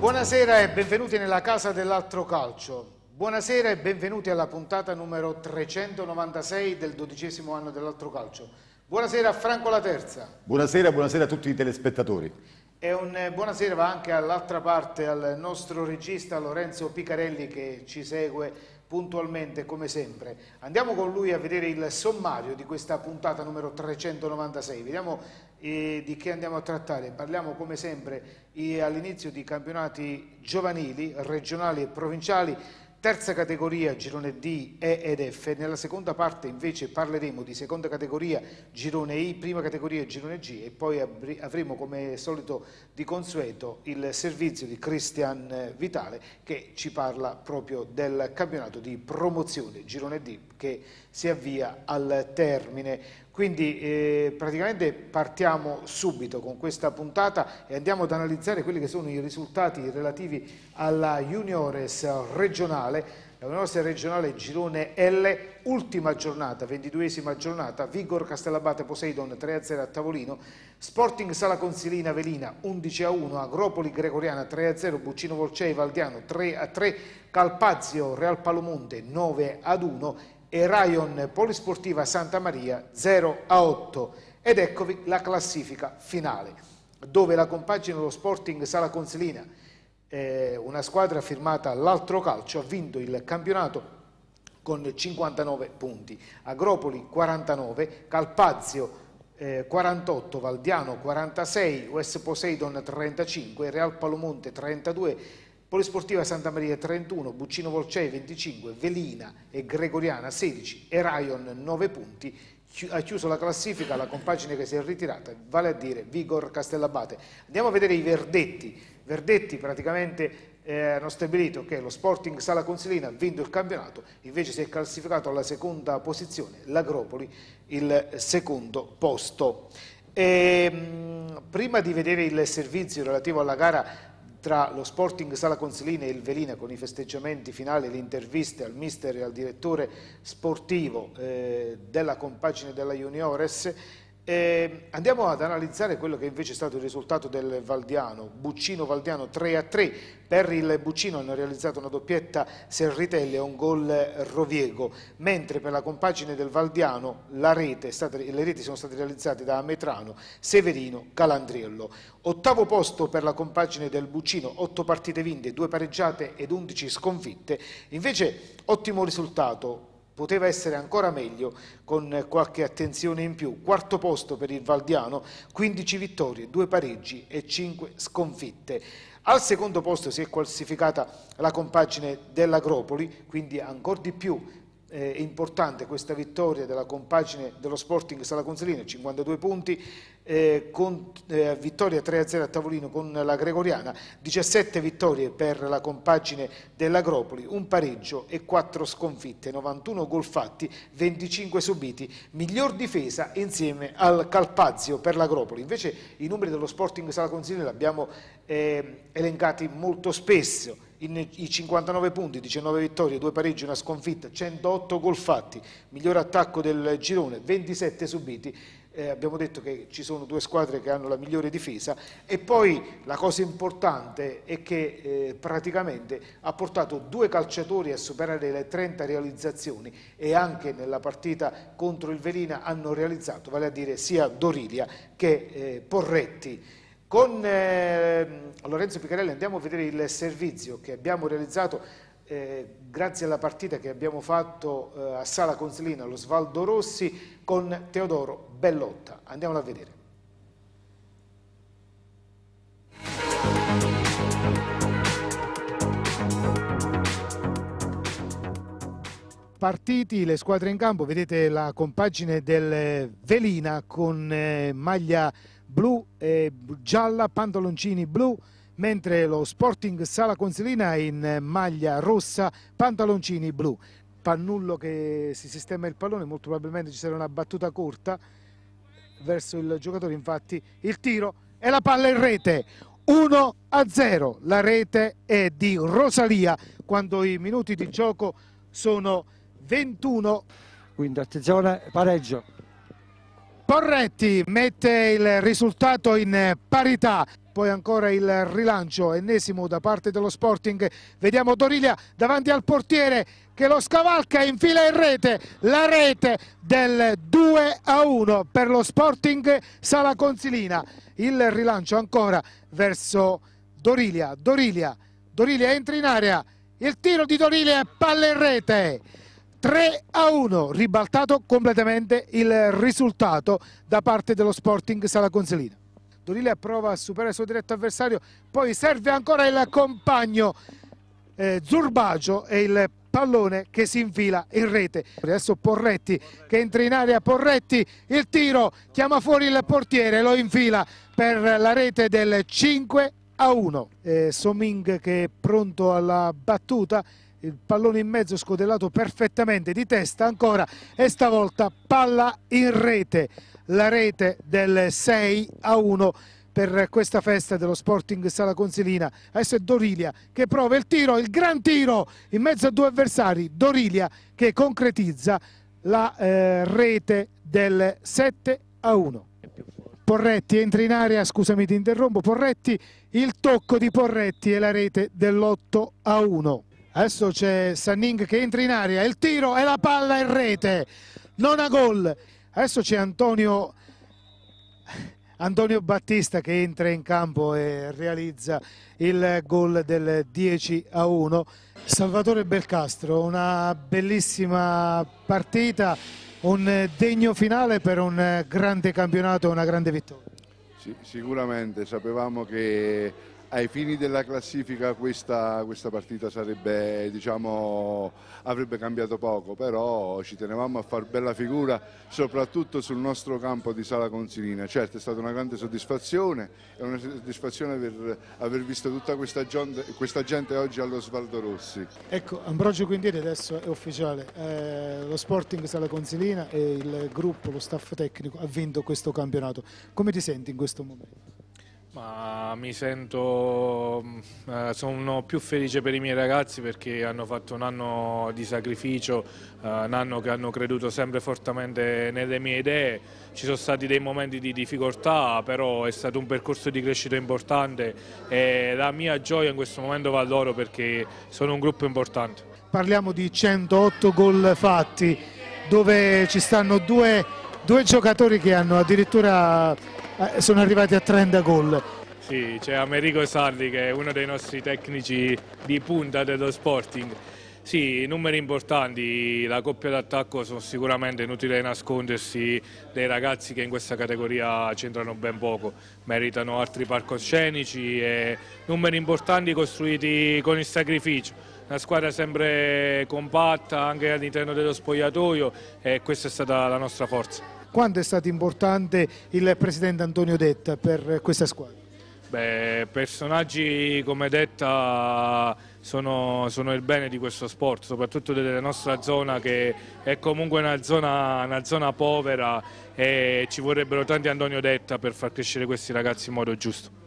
Buonasera e benvenuti nella casa dell'altro calcio. Buonasera e benvenuti alla puntata numero 396 del 12° anno dell'altro calcio. Buonasera a Franco La Terza. Buonasera, buonasera a tutti i telespettatori. E un buonasera va anche all'altra parte al nostro regista Lorenzo Picarelli che ci segue puntualmente come sempre. Andiamo con lui a vedere il sommario di questa puntata numero 396. Vediamo di che andiamo a trattare. Parliamo come sempre all'inizio di campionati giovanili, regionali e provinciali, terza categoria, girone D, E ed F. Nella seconda parte invece parleremo di seconda categoria, girone I, prima categoria, girone G, e poi avremo come solito di consueto il servizio di Cristian Vitale che ci parla proprio del campionato di promozione, girone D, che si avvia al termine. Quindi praticamente partiamo subito con questa puntata e andiamo ad analizzare quelli che sono i risultati relativi alla Juniores regionale. La Juniores regionale girone L, ultima giornata, 22esima giornata, Vigor Castellabate Poseidon 3-0 a tavolino, Sporting Sala Consilina Velina 11-1, Agropoli Gregoriana 3-0, Buccino Volcei Valdiano 3-3, Calpazio Real Palomonte 9-1 e Rayon Polisportiva Santa Maria 0-8. Ed eccovi la classifica finale, dove la compagine dello Sporting Sala Consilina, una squadra firmata all'altro calcio, ha vinto il campionato con 59 punti, Agropoli 49, Calpazio 48, Valdiano 46, US Poseidon 35, Real Palomonte 32, Polisportiva Santa Maria 31, Buccino Volcei 25, Velina e Gregoriana 16 e Rayon 9 punti. Ha chiuso la classifica la compagine che si è ritirata, vale a dire Vigor Castellabate. Andiamo a vedere i verdetti. Verdetti praticamente hanno stabilito che lo Sporting Sala Consilina ha vinto il campionato, invece si è classificato alla seconda posizione l'Agropoli, il secondo posto. Prima di vedere il servizio relativo alla gara tra lo Sporting Sala Consilina e il Velina, con i festeggiamenti finali, le interviste al mister e al direttore sportivo della compagine della Juniores, andiamo ad analizzare quello che invece è stato il risultato del Valdiano. Buccino Valdiano 3-3, per il Buccino hanno realizzato una doppietta Serritelli e un gol Roviego, mentre per la compagine del Valdiano le reti sono state realizzate da Metrano, Severino, Calandriello. Ottavo posto per la compagine del Buccino, 8 partite vinte, 2 pareggiate ed 11 sconfitte. Invece ottimo risultato, poteva essere ancora meglio con qualche attenzione in più. Quarto posto per il Valdiano, 15 vittorie, 2 pareggi e 5 sconfitte. Al secondo posto si è classificata la compagine dell'Agropoli, quindi ancora di più importante questa vittoria della compagine dello Sporting Sala Consilina, 52 punti, con vittoria 3-0 a tavolino con la Gregoriana, 17 vittorie per la compagine dell'Agropoli, un pareggio e 4 sconfitte, 91 gol fatti, 25 subiti, miglior difesa insieme al Calpazio per l'Agropoli. Invece i numeri dello Sporting Sala Consilina li abbiamo elencati molto spesso. I 59 punti, 19 vittorie, 2 pareggi, una sconfitta, 108 gol fatti, miglior attacco del girone, 27 subiti. Abbiamo detto che ci sono 2 squadre che hanno la migliore difesa, e poi la cosa importante è che praticamente ha portato 2 calciatori a superare le 30 realizzazioni, e anche nella partita contro il Velina hanno realizzato, vale a dire sia Dorilia che Porretti. Con Lorenzo Picarelli andiamo a vedere il servizio che abbiamo realizzato grazie alla partita che abbiamo fatto a Sala Consilina allo Svaldo Rossi con Teodoro Bellotta. Andiamolo a vedere. Partiti, le squadre in campo, vedete la compagine del Velina con maglia blu e gialla, pantaloncini blu, mentre lo Sporting Sala Consilina è in maglia rossa, pantaloncini blu. Pannullo che si sistema il pallone, molto probabilmente ci sarà una battuta corta verso il giocatore, infatti il tiro e la palla in rete. 1-0, la rete è di Rosalia quando i minuti di gioco sono 21. Quindi attenzione, pareggio. Porretti mette il risultato in parità, poi ancora il rilancio ennesimo da parte dello Sporting. Vediamo Dorilia davanti al portiere che lo scavalca e infila in rete, la rete del 2-1 per lo Sporting Sala Consilina. Il rilancio ancora verso Dorilia, Dorilia entra in area, il tiro di Dorilia e palla in rete. 3-1, ribaltato completamente il risultato da parte dello Sporting Sala Consilina. Dorilia prova a superare il suo diretto avversario, poi serve ancora il compagno Zurbaggio e il pallone che si infila in rete. Adesso Porretti che entra in area, Porretti, il tiro, chiama fuori il portiere, lo infila per la rete del 5-1. Soming che è pronto alla battuta, il pallone in mezzo scodellato perfettamente di testa ancora e stavolta palla in rete, la rete del 6-1 per questa festa dello Sporting Sala Consilina. Adesso è Dorilia che prova il tiro, il gran tiro in mezzo a due avversari, Dorilia che concretizza la rete del 7-1. Porretti entra in area, scusami ti interrompo, Porretti, il tocco di Porretti e la rete dell'8-1. Adesso c'è Sanning che entra in area, il tiro e la palla in rete, non a gol. Adesso c'è Antonio Battista che entra in campo e realizza il gol del 10-1. Salvatore Belcastro, una bellissima partita, un degno finale per un grande campionato, una grande vittoria. Sì, sicuramente sapevamo che ai fini della classifica questa partita sarebbe, diciamo, avrebbe cambiato poco, però ci tenevamo a far bella figura soprattutto sul nostro campo di Sala Consilina. Certo è stata una grande soddisfazione, è una soddisfazione aver visto tutta questa gente oggi all'Osvaldo Rossi. Ecco, Ambrogio Quintieri adesso è ufficiale, lo Sporting Sala Consilina e il gruppo, lo staff tecnico ha vinto questo campionato. Come ti senti in questo momento? Ma mi sento, sono più felice per i miei ragazzi perché hanno fatto un anno di sacrificio, un anno che hanno creduto sempre fortemente nelle mie idee. Ci sono stati dei momenti di difficoltà, però è stato un percorso di crescita importante e la mia gioia in questo momento va a loro perché sono un gruppo importante. Parliamo di 108 gol fatti, dove ci stanno due giocatori che hanno addirittura sono arrivati a 30 gol. Sì, c'è Americo Sarli che è uno dei nostri tecnici di punta dello Sporting. Sì, numeri importanti, la coppia d'attacco sono sicuramente inutile nascondersi, dei ragazzi che in questa categoria c'entrano ben poco, meritano altri palcoscenici e numeri importanti costruiti con il sacrificio. Una squadra sempre compatta anche all'interno dello spogliatoio e questa è stata la nostra forza. Quanto è stato importante il presidente Antonio Detta per questa squadra? Beh, personaggi come Detta sono il bene di questo sport, soprattutto della nostra zona che è comunque una zona povera e ci vorrebbero tanti Antonio Detta per far crescere questi ragazzi in modo giusto.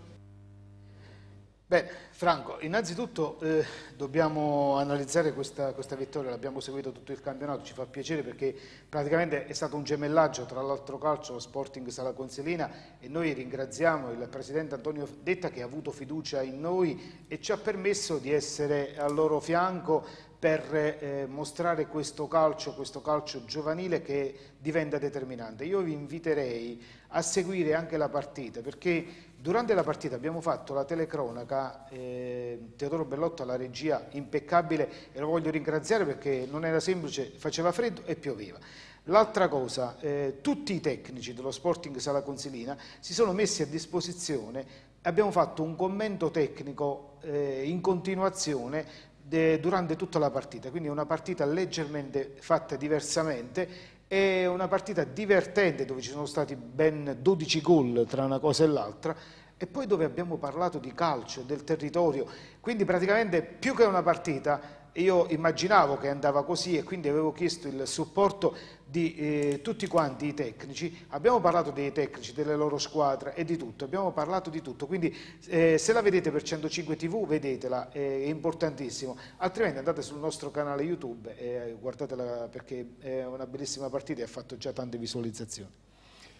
Bene, Franco, innanzitutto dobbiamo analizzare questa vittoria, l'abbiamo seguito tutto il campionato, ci fa piacere perché praticamente è stato un gemellaggio tra l'altro calcio, lo Sporting Sala Consilina e noi ringraziamo il presidente Antonio Detta che ha avuto fiducia in noi e ci ha permesso di essere al loro fianco per mostrare questo calcio giovanile che diventa determinante. Io vi inviterei a seguire anche la partita perché durante la partita abbiamo fatto la telecronaca, Teodoro Bellotto alla regia impeccabile e lo voglio ringraziare perché non era semplice, faceva freddo e pioveva. L'altra cosa, tutti i tecnici dello Sporting Sala Consilina si sono messi a disposizione, abbiamo fatto un commento tecnico in continuazione durante tutta la partita, quindi è una partita leggermente fatta diversamente. È una partita divertente dove ci sono stati ben 12 gol tra una cosa e l'altra e poi dove abbiamo parlato di calcio, del territorio, quindi praticamente più che una partita io immaginavo che andava così e quindi avevo chiesto il supporto di tutti quanti i tecnici, abbiamo parlato dei tecnici, delle loro squadre e di tutto, abbiamo parlato di tutto, quindi se la vedete per 105 TV vedetela, è importantissimo, altrimenti andate sul nostro canale YouTube e guardatela perché è una bellissima partita e ha fatto già tante visualizzazioni.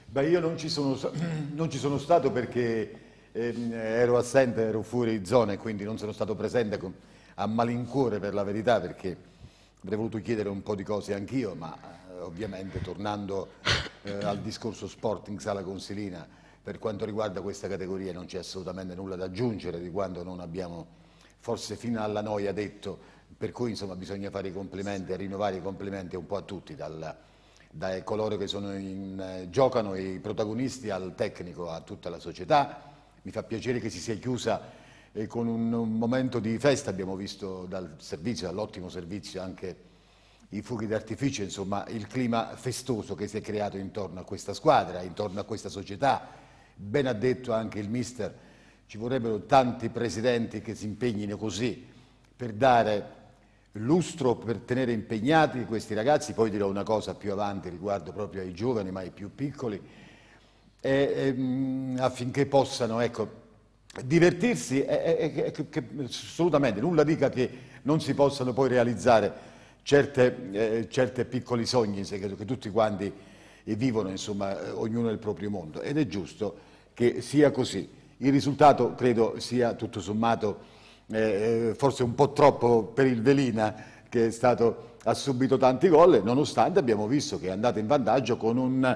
Beh, io non ci sono stato perché ero assente, ero fuori zona e quindi non sono stato presente a malincuore per la verità, perché avrei voluto chiedere un po' di cose anch'io, ma ovviamente tornando al discorso Sporting Sala Consilina, per quanto riguarda questa categoria non c'è assolutamente nulla da aggiungere di quanto non abbiamo forse fino alla noia detto, per cui insomma bisogna fare i complimenti e rinnovare i complimenti un po' a tutti, da coloro che giocano, i protagonisti, al tecnico, a tutta la società. Mi fa piacere che si sia chiusa con un momento di festa, abbiamo visto dal servizio, dall'ottimo servizio, anche i fuochi d'artificio, insomma il clima festoso che si è creato intorno a questa squadra, intorno a questa società. Ben ha detto anche il mister, ci vorrebbero tanti presidenti che si impegnino così per dare lustro, per tenere impegnati questi ragazzi. Poi dirò una cosa più avanti riguardo proprio ai giovani, ma ai più piccoli, affinché possano, ecco, divertirsi che assolutamente nulla dica che non si possano poi realizzare certe piccoli sogni che tutti quanti vivono, insomma, ognuno nel proprio mondo, ed è giusto che sia così. Il risultato credo sia tutto sommato forse un po' troppo per il Velina, che ha subito tanti gol, nonostante abbiamo visto che è andato in vantaggio con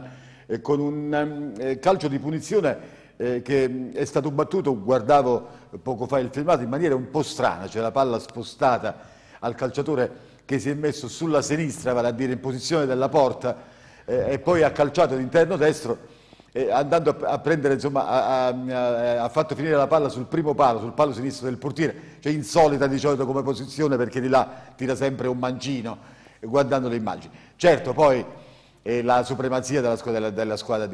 un calcio di punizione che è stato battuto. Guardavo poco fa il filmato in maniera un po' strana, cioè la palla spostata al calciatore che si è messo sulla sinistra, vale a dire in posizione della porta, e poi ha calciato l'interno destro, andando a prendere, insomma, ha fatto finire la palla sul primo palo, sul palo sinistro del portiere, cioè insolita di solito come posizione, perché di là tira sempre un mancino, guardando le immagini. Certo, poi la supremazia della squadra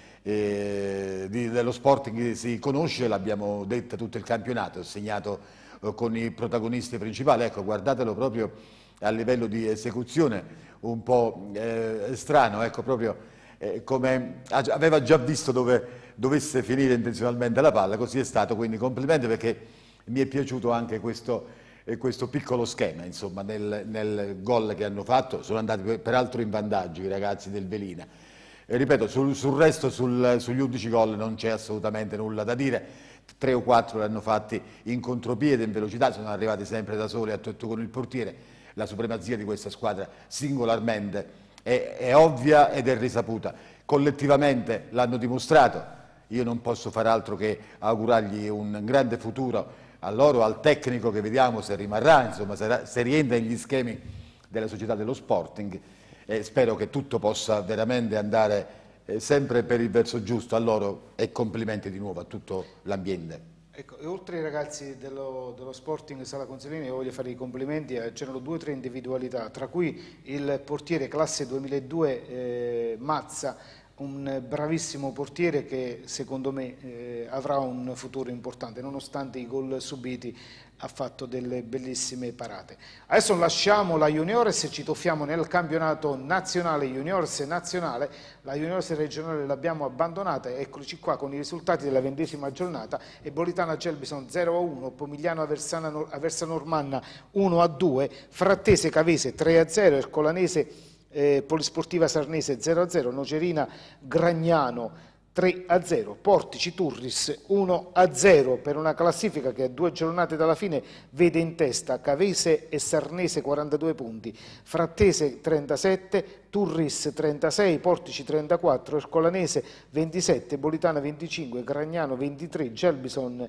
dello Sporting si conosce, l'abbiamo detta tutto il campionato, segnato con i protagonisti principali. Ecco, guardatelo proprio a livello di esecuzione, un po' strano, ecco, proprio come aveva già visto dove dovesse finire intenzionalmente la palla, così è stato, quindi complimenti, perché mi è piaciuto anche questo piccolo schema, insomma, nel gol che hanno fatto. Sono andati peraltro in vantaggio i ragazzi del Velina. E ripeto, sul resto, sugli 11 gol non c'è assolutamente nulla da dire. 3 o 4 li hanno fatti in contropiede, in velocità, sono arrivati sempre da soli a tetto con il portiere. La supremazia di questa squadra singolarmente è ovvia ed è risaputa. Collettivamente l'hanno dimostrato. Io non posso far altro che augurargli un grande futuro a loro, al tecnico, che vediamo se rimarrà, insomma, se rientra negli schemi della società dello Sporting. Spero che tutto possa veramente andare sempre per il verso giusto a loro, e complimenti di nuovo a tutto l'ambiente. Ecco, e oltre ai ragazzi dello Sporting Sala Consilina, io voglio fare i complimenti, c'erano 2 o 3 individualità, tra cui il portiere classe 2002 Mazza, un bravissimo portiere che secondo me avrà un futuro importante, nonostante i gol subiti ha fatto delle bellissime parate. Adesso lasciamo la Juniores e ci tuffiamo nel campionato nazionale, Juniores nazionale. La Juniores regionale l'abbiamo abbandonata, eccoci qua con i risultati della 20ª giornata. Ebolitana Gelbison 0-1, Pomigliano Aversa Normanna 1-2, Frattese Cavese 3-0, Ercolanese Polisportiva Sarnese 0-0, Nocerina Gragnano 3-0, Portici Turris 1-0, per una classifica che a 2 giornate dalla fine vede in testa Cavese e Sarnese 42 punti, Frattese 37, Turris 36, Portici 34, Ercolanese 27, Bolitana 25, Gragnano 23, Gelbison,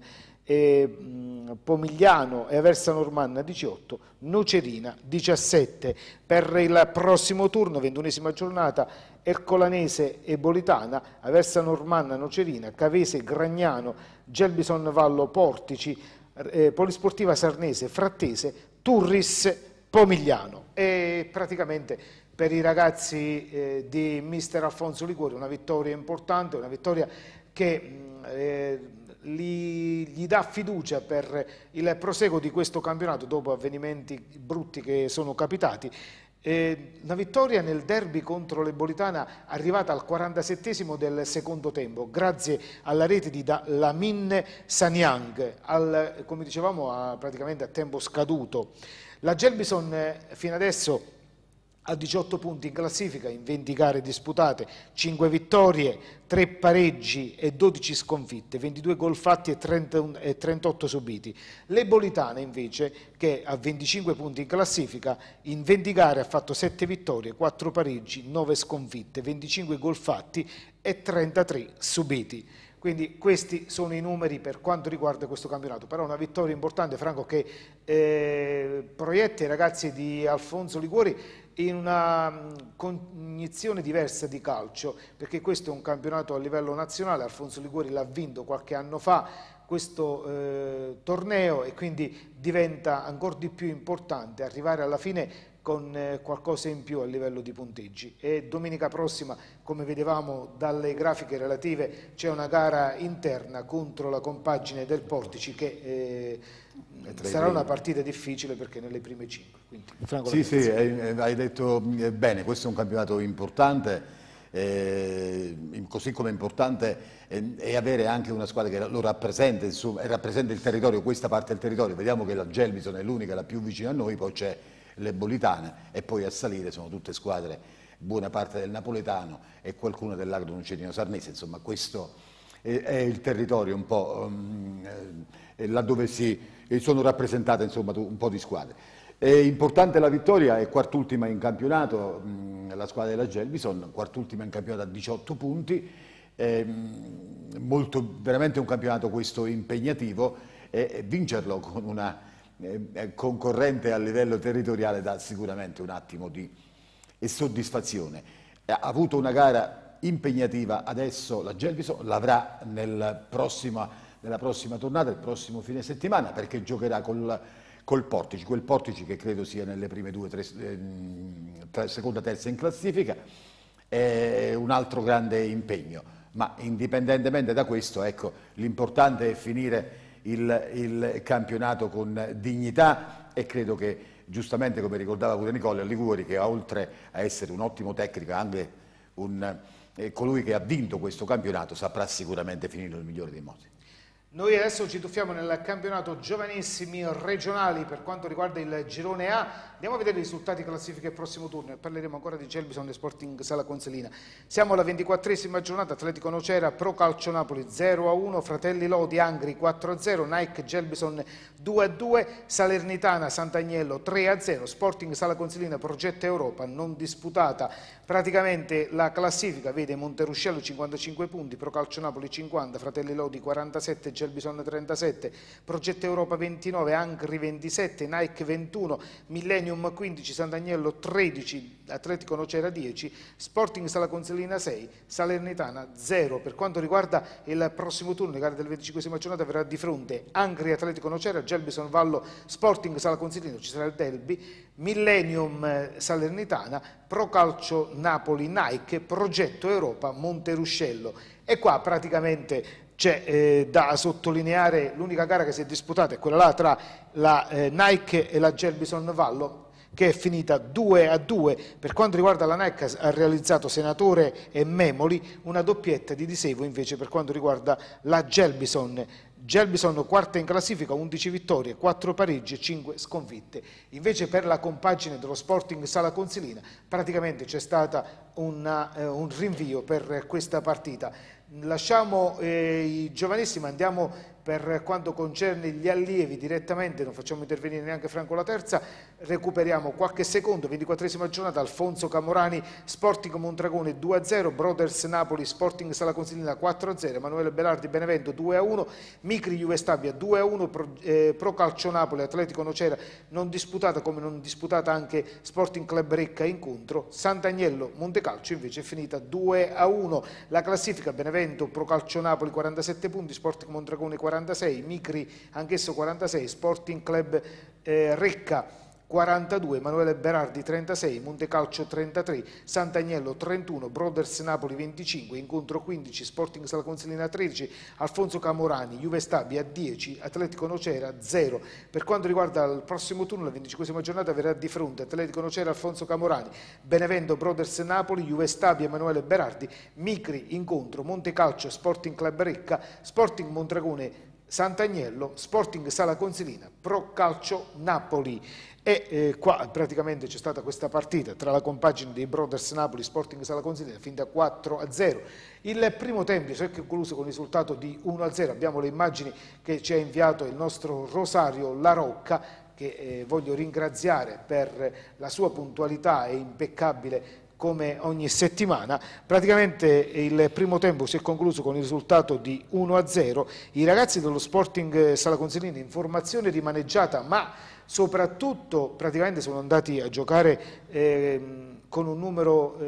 Pomigliano e Aversa Normanna 18, Nocerina 17. Per il prossimo turno, 21ª giornata, Ercolanese e Bolitana, Aversa Normanna, Nocerina, Cavese, Gragnano, Gelbison Vallo, Portici, Polisportiva Sarnese, Frattese, Turris, Pomigliano. E praticamente per i ragazzi di mister Alfonso Liguori una vittoria importante, una vittoria che gli dà fiducia per il proseguo di questo campionato dopo avvenimenti brutti che sono capitati. Una vittoria nel derby contro l'Ebolitana arrivata al 47esimo del secondo tempo, grazie alla rete di Lamin Sanyang, come dicevamo praticamente a tempo scaduto. La Gelbison fino adesso a 18 punti in classifica, in 20 gare disputate, 5 vittorie, 3 pareggi e 12 sconfitte, 22 gol fatti e 38 subiti. L'Ebolitana invece, che ha 25 punti in classifica, in 20 gare ha fatto 7 vittorie, 4 pareggi, 9 sconfitte, 25 gol fatti e 33 subiti. Quindi questi sono i numeri per quanto riguarda questo campionato, però una vittoria importante, Franco, che proietta i ragazzi di Alfonso Liguori in una cognizione diversa di calcio, perché questo è un campionato a livello nazionale. Alfonso Liguori l'ha vinto qualche anno fa questo torneo e quindi diventa ancora di più importante arrivare alla fine con qualcosa in più a livello di punteggi. E domenica prossima, come vedevamo dalle grafiche relative, c'è una gara interna contro la compagine del Portici che sarà una partita difficile perché nelle prime 5. Quindi, Franco, sì, hai detto bene, questo è un campionato importante, così come importante è avere anche una squadra che lo rappresenta, insomma, rappresenta il territorio, questa parte del territorio. Vediamo che la Gelbison è l'unica, la più vicina a noi, poi c'è l'Ebolitana e poi a salire sono tutte squadre, buona parte del napoletano e qualcuno dell'Agro Nucedino Sarnese. Insomma, questo è il territorio un po' laddove sono rappresentate, insomma, un po' di squadre. È importante la vittoria, è quart'ultima in campionato, la squadra della Gelbison, quart'ultima in campionato a 18 punti, veramente un campionato questo impegnativo, e vincerlo con una concorrente a livello territoriale dà sicuramente un attimo di soddisfazione. Ha avuto una gara impegnativa, adesso la Gelbison l'avrà nella prossima tornata, il prossimo fine settimana, perché giocherà col Portici, quel Portici che credo sia nelle prime seconda, terza in classifica. È un altro grande impegno, ma indipendentemente da questo, ecco, l'importante è finire il campionato con dignità, e credo che, giustamente come ricordava pure Nicola Liguori, che oltre a essere un ottimo tecnico, anche colui che ha vinto questo campionato, saprà sicuramente finire nel migliore dei modi. Noi adesso ci tuffiamo nel campionato giovanissimi regionali per quanto riguarda il girone A. Andiamo a vedere i risultati classifiche del prossimo turno e parleremo ancora di Gelbison e Sporting Sala Consilina. Siamo alla 24esima giornata, Atletico Nocera Pro Calcio Napoli 0-1, Fratelli Lodi Angri 4-0, Nike Gelbison 2-2, Salernitana Sant'Agnello 3-0, Sporting Sala Consilina Progetto Europa non disputata. Praticamente la classifica vede Monteruscello 55 punti, Pro Calcio Napoli 50, Fratelli Lodi 47, Gelbison 37, Progetto Europa 29, Angri 27, Nike 21, Millennium 15, Sant'Agnello 13, Atletico Nocera 10, Sporting Sala Consilina 6, Salernitana 0. Per quanto riguarda il prossimo turno, le gare del 25esima giornata, verrà di fronte Angri Atletico Nocera, Gelbison Vallo Sporting Sala Consilina, ci sarà il derby, Millennium Salernitana, Pro Calcio Napoli Nike, Progetto Europa Monteruscello. E qua praticamente c'è da sottolineare l'unica gara che si è disputata, è quella là tra la Nike e la Gelbison Vallo, che è finita 2-2. Per quanto riguarda la Nike ha realizzato Senatore e Memoli, una doppietta di Disevo invece per quanto riguarda la Gelbison. Gelbison quarta in classifica, 11 vittorie, 4 pareggi e 5 sconfitte. Invece per la compagine dello Sporting Sala Consilina praticamente c'è stato un rinvio per questa partita. Lasciamo i giovanissimi, andiamo per quanto concerne gli allievi direttamente, non facciamo intervenire neanche Franco La Terza, recuperiamo qualche secondo. 24esima giornata, Alfonso Camorani Sporting Mondragone 2-0, Brothers Napoli Sporting Sala Consilina 4-0, Emanuele Belardi Benevento 2-1, Micri Juve Stabia 2-1, Pro Calcio Napoli Atletico Nocera non disputata, come non disputata anche Sporting Club Recca incontro, Sant'Agnello Montecalcio invece è finita 2-1. La classifica: Benevento Pro Calcio Napoli 47 punti, Sporting Mondragone 46, Micri anch'esso 46, Sporting Club Recca 42, Emanuele Berardi 36, Montecalcio 33, Sant'Agnello 31, Brothers Napoli 25, incontro 15, Sporting Sala Consilina 13, Alfonso Camorani, Juve Stabia 10, Atletico Nocera 0. Per quanto riguarda il prossimo turno, la 25esima giornata verrà di fronte Atletico Nocera, Alfonso Camorani, Benevento, Brothers Napoli, Juve Stabia, Emanuele Berardi, Micri, incontro, Montecalcio, Sporting Club Recca, Sporting Mondragone Sant'Agnello, Sporting Sala Consilina, Pro Calcio Napoli. E qua praticamente c'è stata questa partita tra la compagine dei Brothers Napoli Sporting Sala Consilina finita 4-0. Il primo tempo si è concluso con il risultato di 1-0. Abbiamo le immagini che ci ha inviato il nostro Rosario La Rocca, che voglio ringraziare per la sua puntualità e impeccabile come ogni settimana. Praticamente il primo tempo si è concluso con il risultato di 1-0. I ragazzi dello Sporting Sala Consilina in formazione rimaneggiata, ma soprattutto praticamente sono andati a giocare con un numero,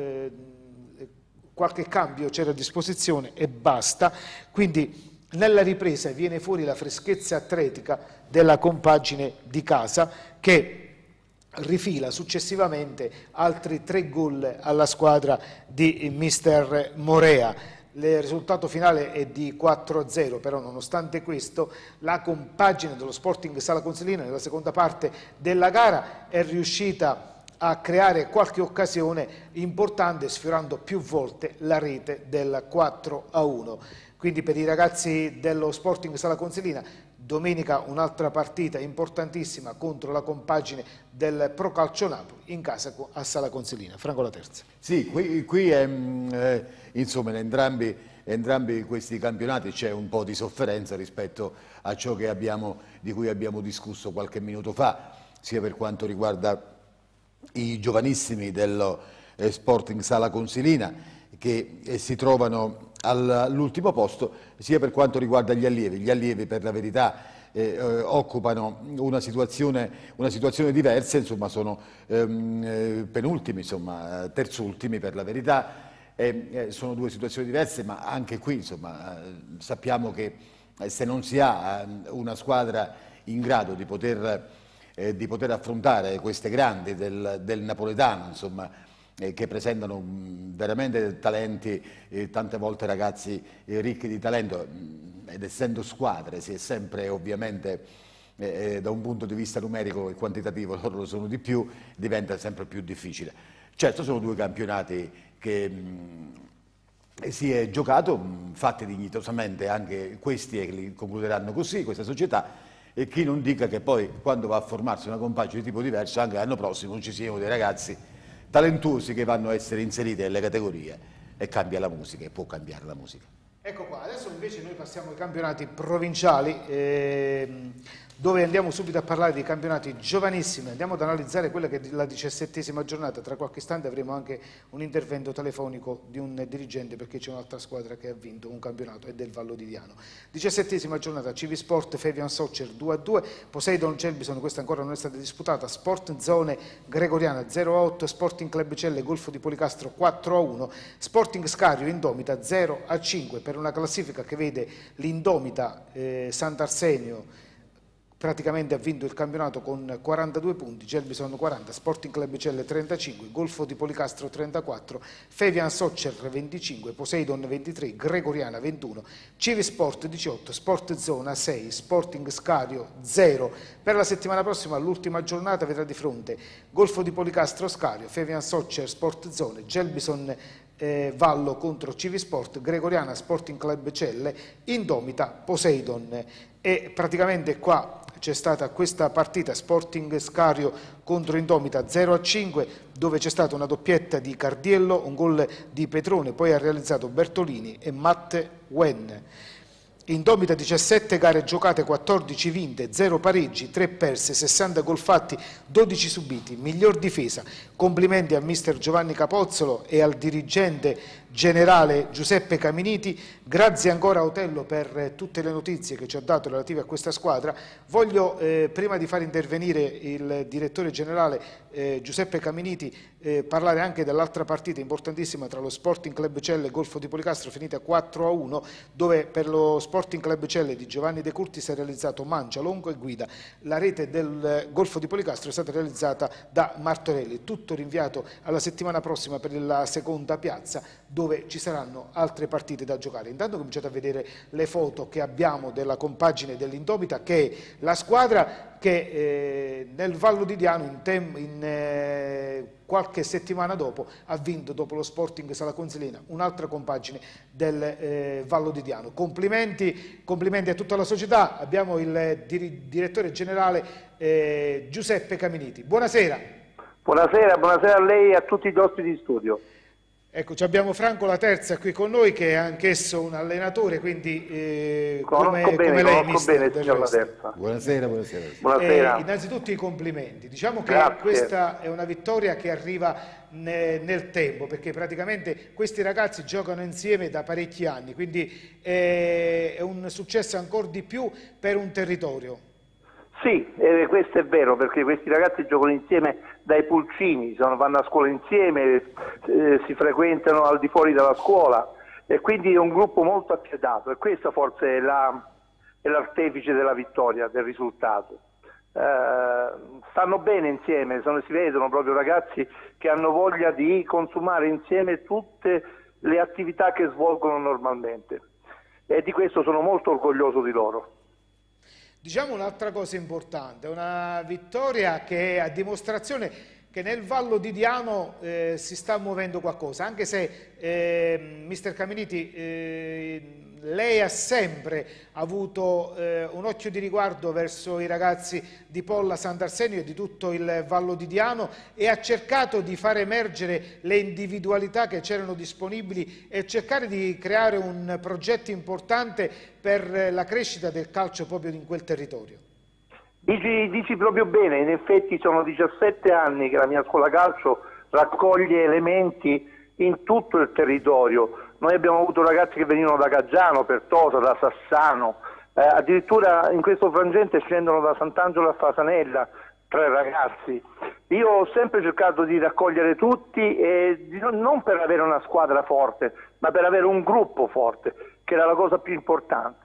qualche cambio c'era a disposizione e basta, quindi nella ripresa viene fuori la freschezza atletica della compagine di casa, che rifila successivamente altri 3 gol alla squadra di mister Morea. Il risultato finale è di 4-0, però nonostante questo la compagine dello Sporting Sala Consilina nella seconda parte della gara è riuscita a creare qualche occasione importante, sfiorando più volte la rete del 4-1. Quindi per i ragazzi dello Sporting Sala Consilina domenica un'altra partita importantissima contro la compagine del Pro Calcio Napoli in casa a Sala Consilina. Franco La Terza. Sì, qui è, insomma, in entrambi questi campionati c'è un po' di sofferenza rispetto a ciò che di cui abbiamo discusso qualche minuto fa, sia per quanto riguarda i giovanissimi dello Sporting Sala Consilina, che si trovano all'ultimo posto, sia per quanto riguarda gli allievi. Gli allievi, per la verità, occupano una situazione diversa, insomma sono penultimi, insomma terzultimi per la verità, sono 2 situazioni diverse, ma anche qui insomma sappiamo che se non si ha una squadra in grado di poter affrontare queste grandi del napoletano, insomma, che presentano veramente talenti, tante volte ragazzi ricchi di talento, ed essendo squadre si è sempre ovviamente da un punto di vista numerico e quantitativo loro sono di più, diventa sempre più difficile. Certo sono 2 campionati che si è giocato, fatti dignitosamente anche questi, e li concluderanno così questa società, e chi non dica che poi quando va a formarsi una compagine di tipo diverso anche l'anno prossimo non ci siano dei ragazzi talentuosi che vanno a essere inseriti nelle categorie, e cambia la musica, e può cambiare la musica. Ecco qua, adesso invece noi passiamo ai campionati provinciali, dove andiamo subito a parlare di campionati giovanissimi. Andiamo ad analizzare quella che è la 17ª giornata. Tra qualche istante avremo anche un intervento telefonico di un dirigente, perché c'è un'altra squadra che ha vinto un campionato, è del Vallo di Diano. 17ª giornata, Civisport Fabian Soccer 2-2, Poseidon Gelbison, questa ancora non è stata disputata, Sport Zone Gregoriana 0-8, Sporting Club Celle Golfo di Policastro 4-1, Sporting Scario Indomita 0-5, per una classifica che vede l'Indomita Sant'Arsenio praticamente ha vinto il campionato con 42 punti, Gelbison 40, Sporting Club Celle 35, Golfo di Policastro 34, Fabian Soccer 25, Poseidon 23, Gregoriana 21, Civisport 18, Sport Zona 6, Sporting Scario 0. Per la settimana prossima, l'ultima giornata, vedrà di fronte Golfo di Policastro Scario, Fabian Soccer Sport Zone, Gelbison Vallo contro Civisport, Gregoriana Sporting Club Celle, Indomita Poseidon. E praticamente qua c'è stata questa partita Sporting Scario contro Indomita 0-5, dove c'è stata una doppietta di Cardiello, un gol di Petrone, poi ha realizzato Bertolini e Matt Wen. Indomita 17 gare giocate, 14 vinte, 0 pareggi, 3 perse, 60 gol fatti, 12 subiti, miglior difesa. Complimenti a mister Giovanni Capozzolo e al dirigente generale Giuseppe Caminiti. Grazie ancora a Otello per tutte le notizie che ci ha dato relative a questa squadra. Voglio, prima di far intervenire il direttore generale Giuseppe Caminiti, parlare anche dell'altra partita importantissima tra lo Sporting Club Celle e Golfo di Policastro, finita 4-1, dove per lo Sporting Club Celle di Giovanni De Curtis si è realizzato mancia, longo e guida. La rete del Golfo di Policastro è stata realizzata da Martorelli. Tutto rinviato alla settimana prossima per la seconda piazza. dove ci saranno altre partite da giocare. Intanto cominciate a vedere le foto che abbiamo della compagine dell'Indomita, che è la squadra che nel Vallo di Diano qualche settimana dopo ha vinto, dopo lo Sporting Sala Consilina, un'altra compagine del Vallo di Diano. Complimenti a tutta la società. Abbiamo il direttore generale Giuseppe Caminiti. Buonasera. Buonasera a lei e a tutti i nostri di studio. Ecco, abbiamo Franco La Terza qui con noi, che è anch'esso un allenatore, quindi come lei, mister, signor La Terza. Buonasera. Innanzitutto i complimenti. Diciamo che Grazie. questa è una vittoria che arriva nel tempo, perché praticamente questi ragazzi giocano insieme da parecchi anni, quindi è un successo ancora di più per un territorio. Sì, questo è vero, perché questi ragazzi giocano insieme dai pulcini, vanno a scuola insieme, si frequentano al di fuori dalla scuola, e quindi è un gruppo molto appiedato, e questa forse è l'artefice della vittoria, del risultato. Stanno bene insieme, si vedono proprio ragazzi che hanno voglia di consumare insieme tutte le attività che svolgono normalmente, e di questo sono molto orgoglioso di loro. Diciamo un'altra cosa importante, una vittoria che è a dimostrazione che nel Vallo di Diano si sta muovendo qualcosa, anche se mister Caminiti lei ha sempre avuto un occhio di riguardo verso i ragazzi di Polla, Sant'Arsenio e di tutto il Vallo di Diano, e ha cercato di far emergere le individualità che c'erano disponibili e cercare di creare un progetto importante per la crescita del calcio proprio in quel territorio. Dici proprio bene, in effetti sono 17 anni che la mia scuola calcio raccoglie elementi in tutto il territorio. Noi abbiamo avuto ragazzi che venivano da Caggiano, Pertosa, da Sassano, addirittura in questo frangente scendono da Sant'Angelo a Fasanella 3 ragazzi. Io ho sempre cercato di raccogliere tutti, non per avere una squadra forte, ma per avere un gruppo forte, che era la cosa più importante.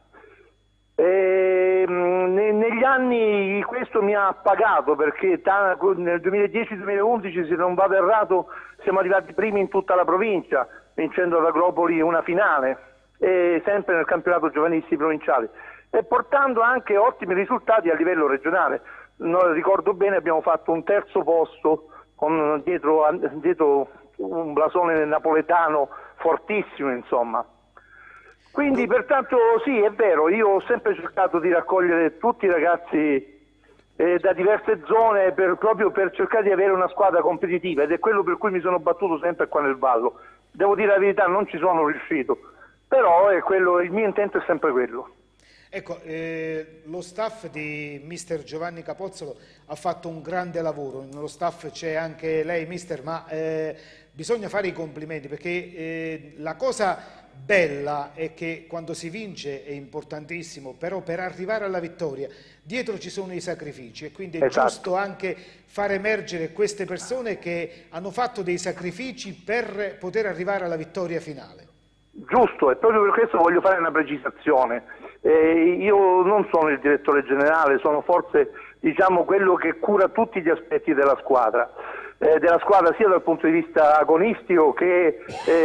Negli anni questo mi ha pagato, perché nel 2010-2011, se non vado errato, siamo arrivati primi in tutta la provincia, vincendo ad Agropoli una finale, sempre nel campionato giovanissimi provinciali, e portando anche ottimi risultati a livello regionale. Ricordo bene, abbiamo fatto un 3° posto con dietro un blasone napoletano fortissimo, insomma. Quindi pertanto sì, è vero, io ho sempre cercato di raccogliere tutti i ragazzi da diverse zone proprio per cercare di avere una squadra competitiva, ed è quello per cui mi sono battuto sempre qua nel Vallo. Devo dire la verità, non ci sono riuscito, però il mio intento è sempre quello. Ecco, lo staff di mister Giovanni Capozzolo ha fatto un grande lavoro, nello staff c'è anche lei, mister, ma bisogna fare i complimenti, perché la cosa bella è che quando si vince è importantissimo, però per arrivare alla vittoria dietro ci sono i sacrifici, e quindi è giusto anche far emergere queste persone che hanno fatto dei sacrifici per poter arrivare alla vittoria finale. Giusto, e proprio per questo voglio fare una precisazione. Io non sono il direttore generale, sono forse quello che cura tutti gli aspetti della squadra sia dal punto di vista agonistico che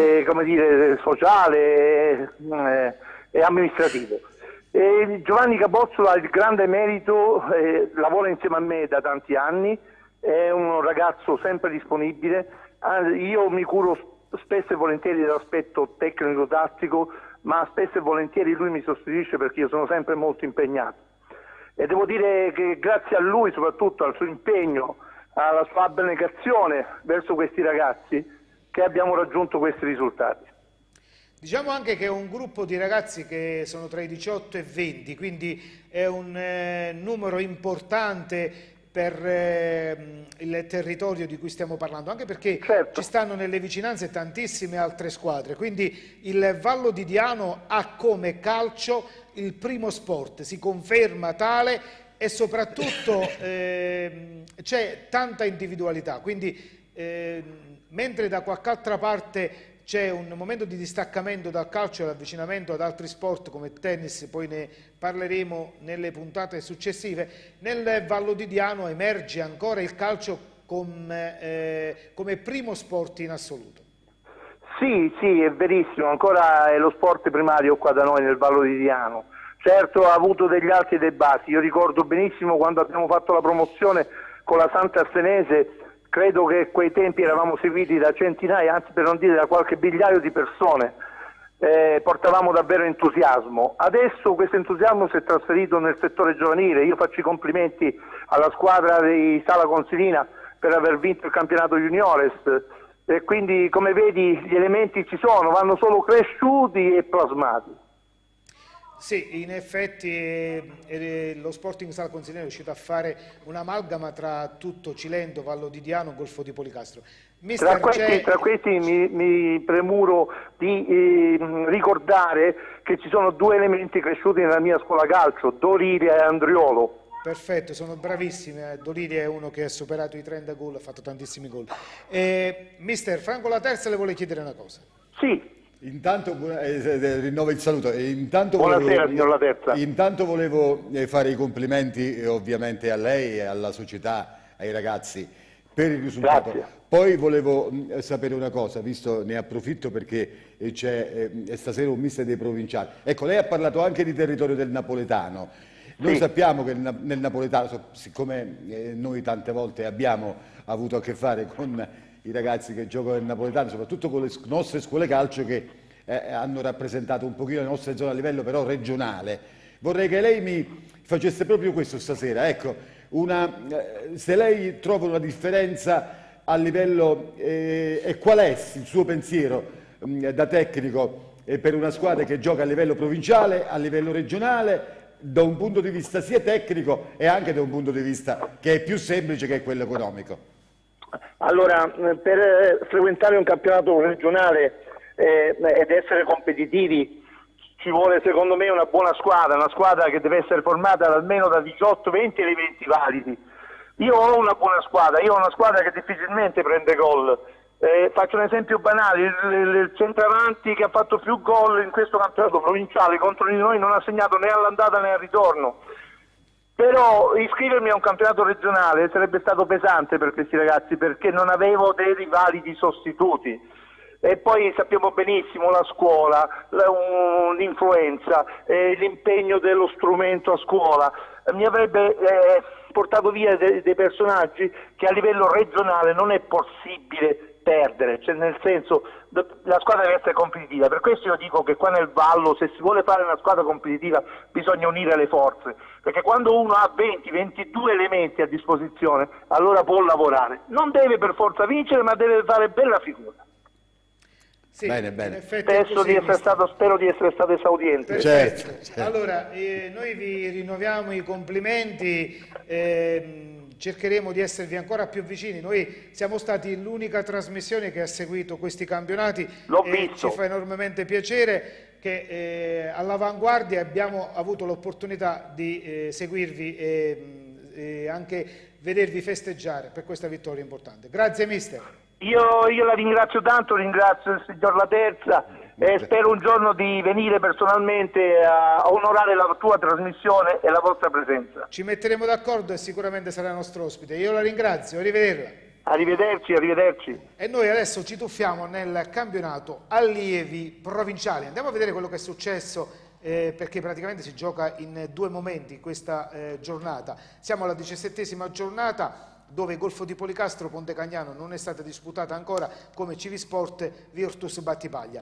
sociale e amministrativo. Giovanni Capozzolo ha il grande merito, lavora insieme a me da tanti anni, è un ragazzo sempre disponibile. Io mi curo spesso e volentieri dell'aspetto tecnico-tattico, ma spesso e volentieri lui mi sostituisce perché io sono sempre molto impegnato, e devo dire che grazie a lui, soprattutto al suo impegno, alla sua abnegazione verso questi ragazzi, che abbiamo raggiunto questi risultati. Diciamo anche che è un gruppo di ragazzi che sono tra i 18 e i 20, quindi è un numero importante per il territorio di cui stiamo parlando, anche perché ci stanno nelle vicinanze tantissime altre squadre, quindi il Vallo di Diano ha come calcio il primo sport, si conferma tale, e soprattutto c'è tanta individualità, quindi mentre da qualche altra parte c'è un momento di distaccamento dal calcio e l'avvicinamento ad altri sport come tennis, poi ne parleremo nelle puntate successive, nel Vallo di Diano emerge ancora il calcio come primo sport in assoluto. Sì, sì, è verissimo, ancora è lo sport primario qua da noi nel Vallo di Diano. Certo ha avuto degli alti e dei bassi, io ricordo benissimo quando abbiamo fatto la promozione con la Santa Arsenese, credo che a quei tempi eravamo seguiti da centinaia, anzi per non dire da qualche migliaio di persone, portavamo davvero entusiasmo. Adesso questo entusiasmo si è trasferito nel settore giovanile, io faccio i complimenti alla squadra di Sala Consilina per aver vinto il campionato juniores. E quindi come vedi gli elementi ci sono, vanno solo cresciuti e plasmati. Sì, in effetti lo Sporting Sala Consilina è riuscito a fare un'amalgama tra tutto Cilento, Vallo di Diano, Golfo di Policastro. Tra questi mi premuro di ricordare che ci sono due elementi cresciuti nella mia scuola calcio, Doriria e Andriolo. Perfetto, sono bravissimi. Doriria è uno che ha superato i 30 gol, ha fatto tantissimi gol. Mister Franco La Terza le vuole chiedere una cosa. Sì. Intanto rinnovo il saluto. Buonasera signor La Terza. Intanto volevo fare i complimenti ovviamente a lei e alla società, ai ragazzi per il risultato. Grazie. Poi volevo sapere una cosa, visto ne approfitto perché c'è stasera un mister dei provinciali. Ecco, lei ha parlato anche di territorio del napoletano. Noi sappiamo che nel napoletano, siccome noi tante volte abbiamo avuto a che fare con i ragazzi che giocano nel napoletano, soprattutto con le nostre scuole calcio che hanno rappresentato un pochino le nostre zone a livello però regionale, vorrei che lei mi facesse proprio questo stasera. Ecco, se lei trova una differenza a livello e qual è il suo pensiero da tecnico per una squadra che gioca a livello provinciale, a livello regionale, da un punto di vista sia tecnico e anche da un punto di vista che è più semplice, che è quello economico. Allora, per frequentare un campionato regionale ed essere competitivi ci vuole secondo me una buona squadra, una squadra che deve essere formata almeno da 18-20 elementi validi. Io ho una buona squadra, io ho una squadra che difficilmente prende gol. Faccio un esempio banale, il centravanti che ha fatto più gol in questo campionato provinciale contro di noi non ha segnato né all'andata né al ritorno. Però iscrivermi a un campionato regionale sarebbe stato pesante per questi ragazzi perché non avevo dei validi sostituti. E poi sappiamo benissimo la scuola, l'influenza, l'impegno dello strumento a scuola. Mi avrebbe portato via dei personaggi che a livello regionale non è possibile perdere, cioè nel senso la squadra deve essere competitiva. Per questo io dico che qua nel Vallo, se si vuole fare una squadra competitiva, bisogna unire le forze, perché quando uno ha 20-22 elementi a disposizione allora può lavorare, non deve per forza vincere ma deve fare bella figura. Sì, bene, bene. Spero di essere stato esauriente. Certo. Allora, noi vi rinnoviamo i complimenti, cercheremo di esservi ancora più vicini. Noi siamo stati l'unica trasmissione che ha seguito questi campionati. L'ho visto. Ci fa enormemente piacere che all'avanguardia abbiamo avuto l'opportunità di seguirvi e anche vedervi festeggiare per questa vittoria importante. Grazie mister. Io la ringrazio tanto, ringrazio il signor La Terza e spero un giorno di venire personalmente a onorare la tua trasmissione e la vostra presenza. Ci metteremo d'accordo e sicuramente sarà nostro ospite. Io la ringrazio, arrivederla. Arrivederci, arrivederci. E noi adesso ci tuffiamo nel campionato allievi provinciali. Andiamo a vedere quello che è successo perché praticamente si gioca in due momenti questa giornata. Siamo alla 17ª giornata, dove Golfo di Policastro Ponte Cagnano non è stata disputata ancora, come Civisport Virtus Battipaglia.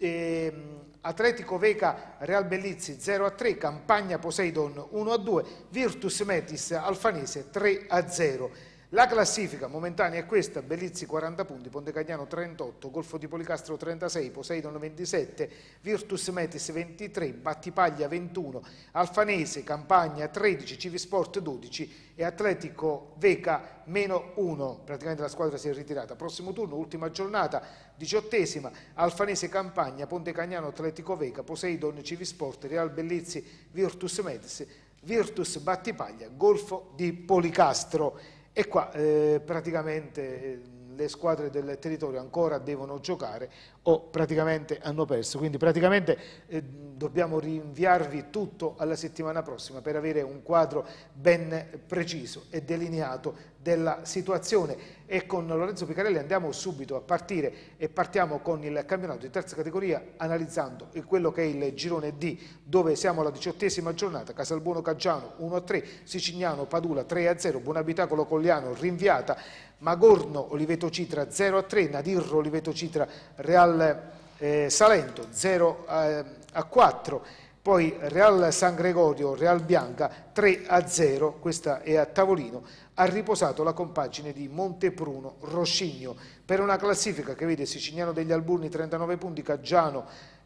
Atletico Veca Real Bellizzi 0-3, Campagna Poseidon 1-2, Virtus Metis Alfanese 3-0. La classifica momentanea è questa: Bellizzi 40 punti, Ponte Cagnano 38, Golfo di Policastro 36, Poseidon 27, Virtus Metis 23, Battipaglia 21, Alfanese, Campagna 13, Civisport 12 e Atletico Veca meno 1, praticamente la squadra si è ritirata. Prossimo turno, ultima giornata, 18ª, Alfanese Campagna, Ponte Cagnano Atletico Veca, Poseidon Civisport, Real Bellizzi Virtus Metis, Virtus Battipaglia, Golfo di Policastro. E qua praticamente le squadre del territorio ancora devono giocare. o praticamente hanno perso. Quindi praticamente dobbiamo rinviarvi tutto alla settimana prossima per avere un quadro ben preciso e delineato della situazione. E con Lorenzo Picarelli andiamo subito a partire e partiamo con il campionato di terza categoria, analizzando quello che è il girone D, dove siamo alla 18ª giornata. Casalbuono Caggiano 1-3, Sicignano Padula 3-0, Buonabitacolo Cogliano rinviata, Magorno Oliveto Citra 0-3, Nadirro Oliveto Citra Real Salento 0-4, poi Real San Gregorio Real Bianca 3-0, questa è a tavolino. Ha riposato la compagine di Montepruno Roscigno, per una classifica che vede Sicignano degli Alburni 39 punti, Caggiano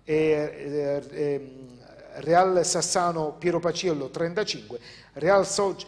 Real Sassano Piero Paciello 35, Real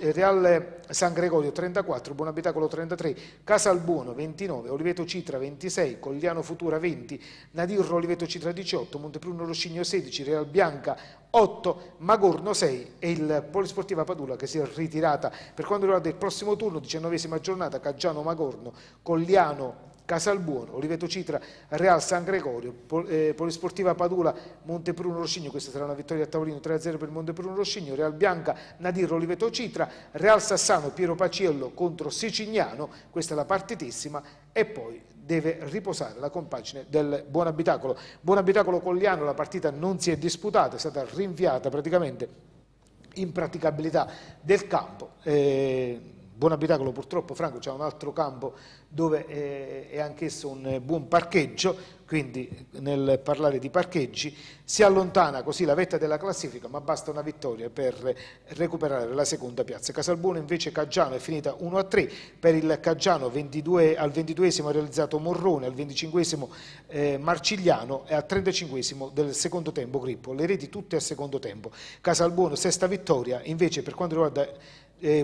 San Gregorio 34, Buonabitacolo 33, Casalbuono 29, Oliveto Citra 26, Cogliano Futura 20, Nadirro Oliveto Citra 18, Montepruno Roscigno 16, Real Bianca 8, Magorno 6 e il Polisportiva Padula che si è ritirata. Per quanto riguarda il prossimo turno, 19ª giornata, Caggiano Magorno, Cogliano Casalbuono, Oliveto Citra, Real San Gregorio, Polisportiva Padula, Montepruno Roscigno, questa sarà una vittoria a tavolino 3-0 per Montepruno Roscigno, Real Bianca, Nadirro Oliveto Citra, Real Sassano Piero Paciello contro Sicignano, questa è la partitissima, e poi deve riposare la compagine del Buonabitacolo. Buonabitacolo Cogliano, la partita non si è disputata, è stata rinviata praticamente, impraticabilità del campo. Buonabitacolo purtroppo, Franco, c'è un altro campo dove è anch'esso un buon parcheggio, quindi nel parlare di parcheggi si allontana così la vetta della classifica, ma basta una vittoria per recuperare la seconda piazza. Casalbuono invece Caggiano è finita 1-3, per il Caggiano al 22esimo ha realizzato Morrone, al 25esimo Marcigliano e al 35esimo del secondo tempo Grippo, le reti tutte a secondo tempo. Casalbuono sesta vittoria, invece per quanto riguarda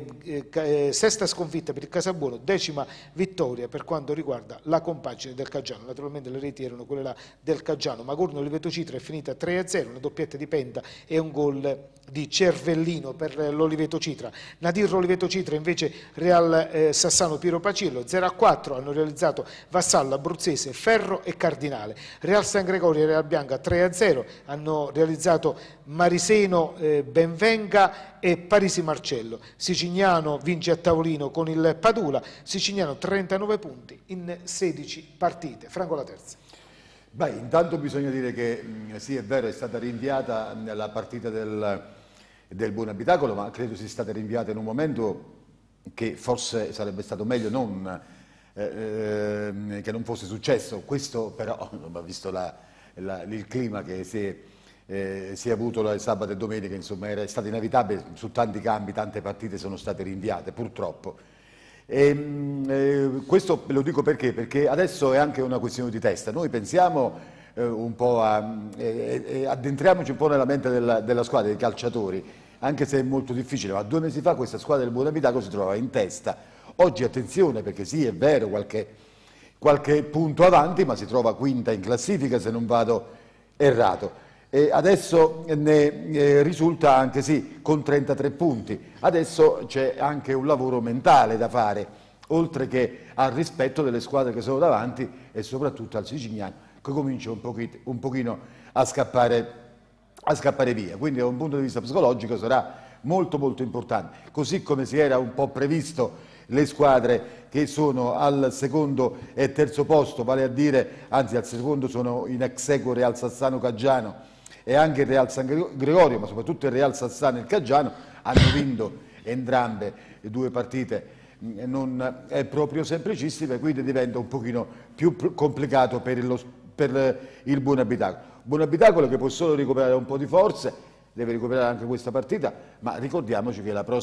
sesta sconfitta per il Casalbuono, 10ª vittoria per quanto riguarda la compagine del Caggiano. Naturalmente le reti erano quelle là del Caggiano. Magorno Oliveto Citra è finita 3-0, una doppietta di Penta e un gol di Cervellino per l'Oliveto Citra. Nadirro Oliveto Citra invece Real Sassano Piero Paciello 0-4, hanno realizzato Vassallo, Abruzzese, Ferro e Cardinale. Real San Gregorio e Real Bianca 3-0, hanno realizzato Mariseno Benvenga e Parisi Marcello. Sicignano vince a tavolino con il Padula, Sicignano 39 punti in 16 partite. Franco la terza. Beh, intanto bisogna dire che sì, è vero, è stata rinviata la partita del Buonabitacolo, ma credo sia stata rinviata in un momento che forse sarebbe stato meglio che non fosse successo. Questo però, visto il clima che si è avuto il sabato e domenica, insomma, era stato inevitabile, su tanti campi, tante partite sono state rinviate, purtroppo. Questo lo dico perché adesso è anche una questione di testa. Noi pensiamo un po' addentriamoci un po' nella mente della squadra, dei calciatori, anche se è molto difficile, ma 2 mesi fa questa squadra del Buonabitacolo si trovava in testa. Oggi attenzione, perché sì, è vero, qualche punto avanti, ma si trova quinta in classifica, se non vado errato. E adesso ne risulta anche sì con 33 punti. Adesso c'è anche un lavoro mentale da fare, oltre che al rispetto delle squadre che sono davanti e soprattutto al Sicignano, che comincia un pochino a scappare via. Quindi da un punto di vista psicologico sarà molto molto importante. Così come si era un po' previsto le squadre che sono al secondo e terzo posto, vale a dire, anzi al secondo sono in ex equo Real Sassano Caggiano e anche il Real San Gregorio, ma soprattutto il Real Sassano e il Caggiano, hanno vinto entrambe le 2 partite non proprio semplicissime, quindi diventa un pochino più complicato per il Buonabitacolo. Buonabitacolo che può solo recuperare un po' di forze, deve recuperare anche questa partita, ma ricordiamoci che il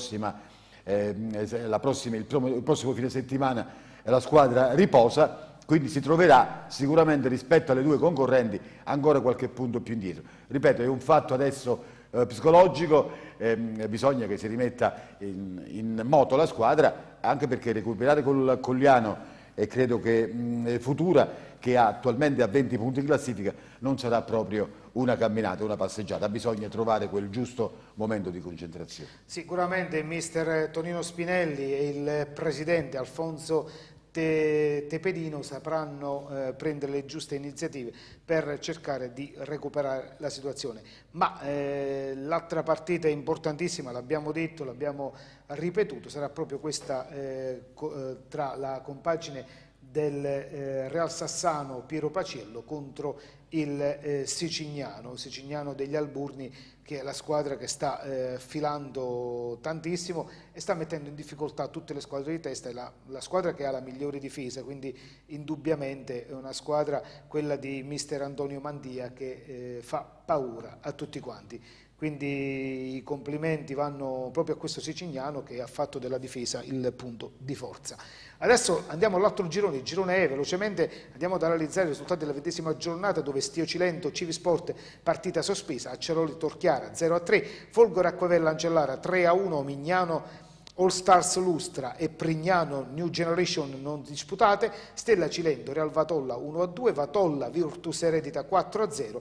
prossimo fine settimana la squadra riposa, quindi si troverà sicuramente rispetto alle 2 concorrenti ancora qualche punto più indietro. Ripeto, è un fatto adesso psicologico, bisogna che si rimetta in moto la squadra, anche perché recuperare col Cogliano e credo che Futura, che attualmente ha 20 punti in classifica, non sarà proprio una camminata, una passeggiata, bisogna trovare quel giusto momento di concentrazione. Sicuramente il mister Tonino Spinelli e il presidente Alfonso Tepedino sapranno prendere le giuste iniziative per cercare di recuperare la situazione. Ma l'altra partita importantissima, l'abbiamo detto, l'abbiamo ripetuto, sarà proprio questa tra la compagine del Real Sassano Piero Paciello contro il Sicignano degli Alburni, che è la squadra che sta filando tantissimo e sta mettendo in difficoltà tutte le squadre di testa. È la squadra che ha la migliore difesa, quindi indubbiamente è una squadra, quella di mister Antonio Mandia, che fa paura a tutti quanti. Quindi i complimenti vanno proprio a questo Sicignano, che ha fatto della difesa il punto di forza. Adesso andiamo all'altro girone, il girone E, velocemente andiamo ad analizzare i risultati della 20ª giornata, dove Stio Cilento, Civisport, partita sospesa, Acceroli Torchiara 0-3, Folgore Acquavella Angellara 3-1, Mignano All Stars Lustra e Prignano New Generation non disputate, Stella Cilento Real Vatolla 1-2, Vatolla Virtus Eredita 4-0,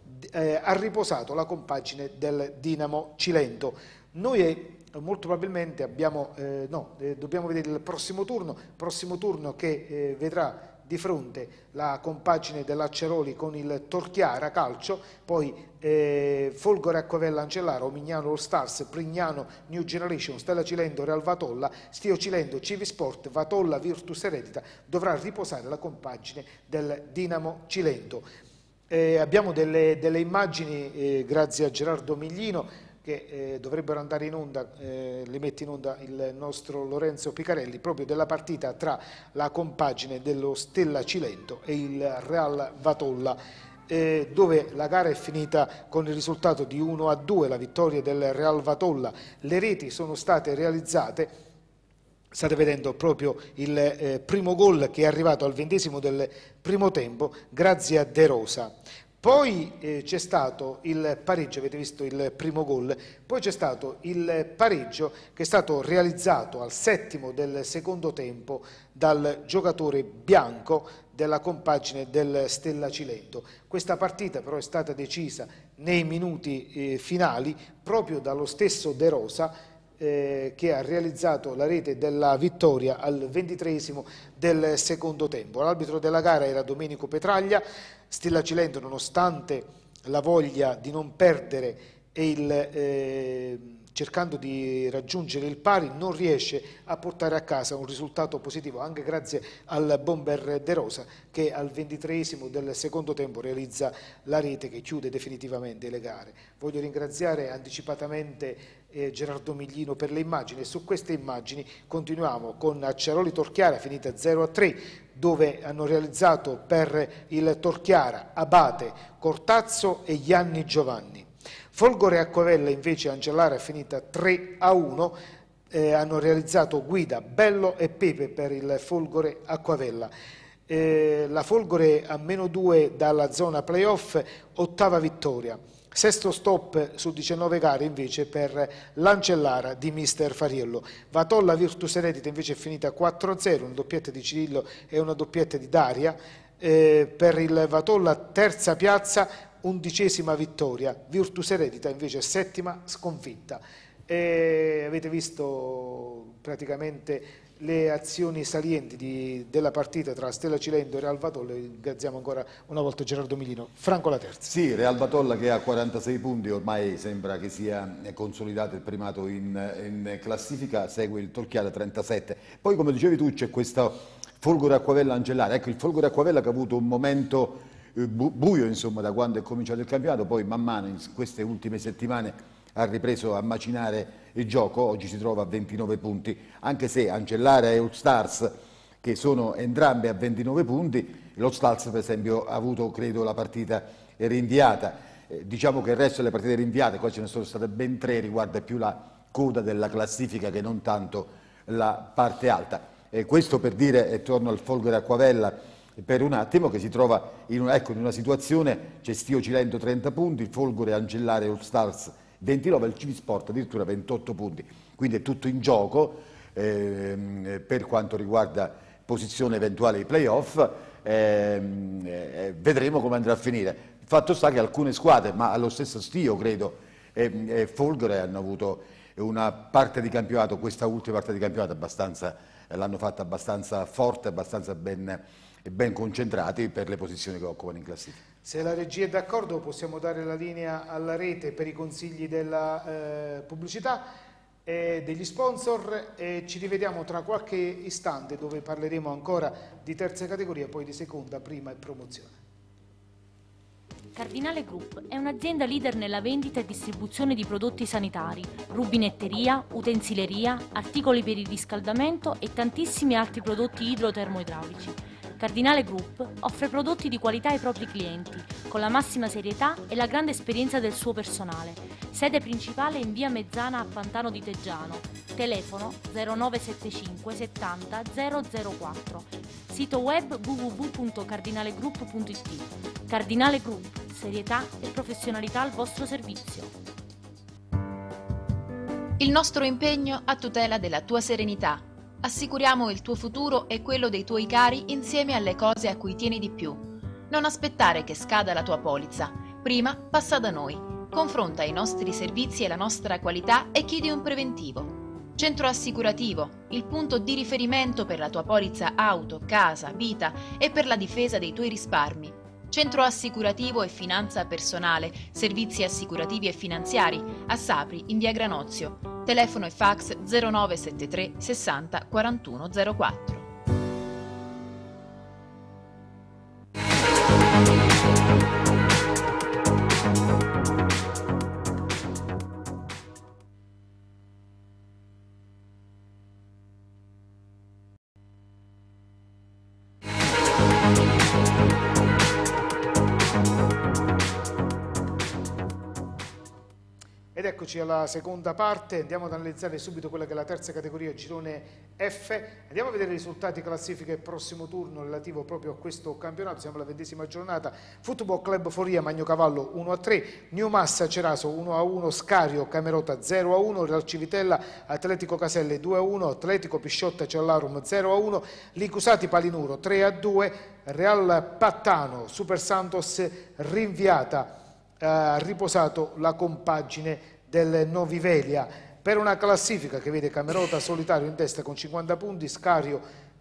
ha riposato la compagine del Dinamo Cilento. Noi molto probabilmente abbiamo, dobbiamo vedere il prossimo turno che vedrà di fronte la compagine dell'Acceroli con il Torchiara Calcio, poi Folgore Acquavella Ancellara, Omignano All Stars, Prignano New Generation, Stella Cilento Real Vatolla, Stio Cilento Civisport, Vatolla Virtus Eredita. Dovrà riposare la compagine del Dinamo Cilento. Abbiamo delle immagini grazie a Gerardo Miglino che dovrebbero andare in onda, le mette in onda il nostro Lorenzo Picarelli, proprio della partita tra la compagine dello Stella Cilento e il Real Vatolla, dove la gara è finita con il risultato di 1-2, la vittoria del Real Vatolla. Le reti sono state realizzate. State vedendo proprio il primo gol che è arrivato al 20° del primo tempo grazie a De Rosa. Poi c'è stato il pareggio, avete visto il primo gol, poi c'è stato il pareggio che è stato realizzato al 7° del secondo tempo dal giocatore bianco della compagine del Stella Cilento. Questa partita però è stata decisa nei minuti finali proprio dallo stesso De Rosa, che ha realizzato la rete della vittoria al 23° del secondo tempo. L'arbitro della gara era Domenico Petraglia. Stella Cilento, nonostante la voglia di non perdere e cercando di raggiungere il pari, non riesce a portare a casa un risultato positivo, anche grazie al bomber De Rosa, che al 23° del secondo tempo realizza la rete che chiude definitivamente le gare. Voglio ringraziare anticipatamente Gerardo Miglino per le immagini, e su queste immagini continuiamo con Acceroli Torchiara finita 0-3, dove hanno realizzato per il Torchiara Abate, Cortazzo e Gianni Giovanni. Folgore Acquavella invece Angellara è finita 3-1, hanno realizzato Guida, Bello e Pepe per il Folgore Acquavella. La Folgore a -2 dalla zona playoff, 8ª vittoria. 6° stop su 19 gare invece per l'Ancellara di mister Fariello. Vatolla Virtus Eredita invece è finita 4-0, una doppietta di Cirillo e una doppietta di Daria. Per il Vatolla 3ª piazza, 11ª vittoria, Virtus Eredita invece 7ª sconfitta. Avete visto praticamente le azioni salienti della partita tra Stella Cilento e Real Vatolla. Ringraziamo ancora una volta Gerardo Miglino. Franco La Terza. Sì, Real Vatolla che ha 46 punti, ormai sembra che sia consolidato il primato in classifica, segue il Torchiara 37. Poi, come dicevi tu, c'è questo Folgore Acquavella Angellara. Ecco, il Folgore Acquavella che ha avuto un momento buio, insomma, da quando è cominciato il campionato, poi man mano in queste ultime settimane ha ripreso a macinare il gioco. Oggi si trova a 29 punti, anche se Angellara e All Stars, che sono entrambe a 29 punti, l'All Stars per esempio ha avuto, credo, la partita rinviata. Diciamo che il resto delle partite rinviate, qua ce ne sono state ben 3, riguarda più la coda della classifica che non tanto la parte alta. Questo per dire, e torno al Folgore Acquavella per un attimo, che si trova in una situazione, c'è Stio Cilento 30 punti, il Folgore, Angellara e All Stars 29, il Civisport addirittura 28 punti, quindi è tutto in gioco per quanto riguarda posizione eventuale ai playoff. Vedremo come andrà a finire. Il fatto sta che alcune squadre, ma allo stesso Stio credo e Folgore, hanno avuto una parte di campionato, questa ultima parte di campionato abbastanza l'hanno fatta abbastanza forte, abbastanza ben concentrati per le posizioni che occupano in classifica. Se la regia è d'accordo possiamo dare la linea alla rete per i consigli della pubblicità e degli sponsor e ci rivediamo tra qualche istante dove parleremo ancora di terza categoria, poi di seconda, prima e promozione. Cardinale Group è un'azienda leader nella vendita e distribuzione di prodotti sanitari, rubinetteria, utensileria, articoli per il riscaldamento e tantissimi altri prodotti idrotermoidraulici. Cardinale Group offre prodotti di qualità ai propri clienti, con la massima serietà e la grande esperienza del suo personale. Sede principale in via Mezzana a Pantano di Teggiano. Telefono 0975 70 004. Sito web www.cardinalegroup.it. Cardinale Group, serietà e professionalità al vostro servizio. Il nostro impegno a tutela della tua serenità. Assicuriamo il tuo futuro e quello dei tuoi cari insieme alle cose a cui tieni di più. Non aspettare che scada la tua polizza. Prima passa da noi. Confronta i nostri servizi e la nostra qualità e chiedi un preventivo. Centro Assicurativo, il punto di riferimento per la tua polizza auto, casa, vita e per la difesa dei tuoi risparmi. Centro Assicurativo e Finanza Personale, servizi assicurativi e finanziari, a Sapri, in via Granozio. Telefono e fax 0973 60 41 04. Ed eccoci alla seconda parte, andiamo ad analizzare subito quella che è la terza categoria, girone F. Andiamo a vedere i risultati, classifica e prossimo turno relativo proprio a questo campionato. Siamo alla 20ª giornata. Football Club Foria Magnocavallo 1-3, New Massa Ceraso 1-1, Scario Camerota 0-1, Real Civitella Atletico Caselle 2-1, Atletico Pisciotta Cellarum 0-1, Licusati Palinuro 3-2, Real Pattano Super Santos rinviata. Ha riposato la compagine del Novivelia per una classifica che vede Camerota solitario in testa con 50 punti, Scario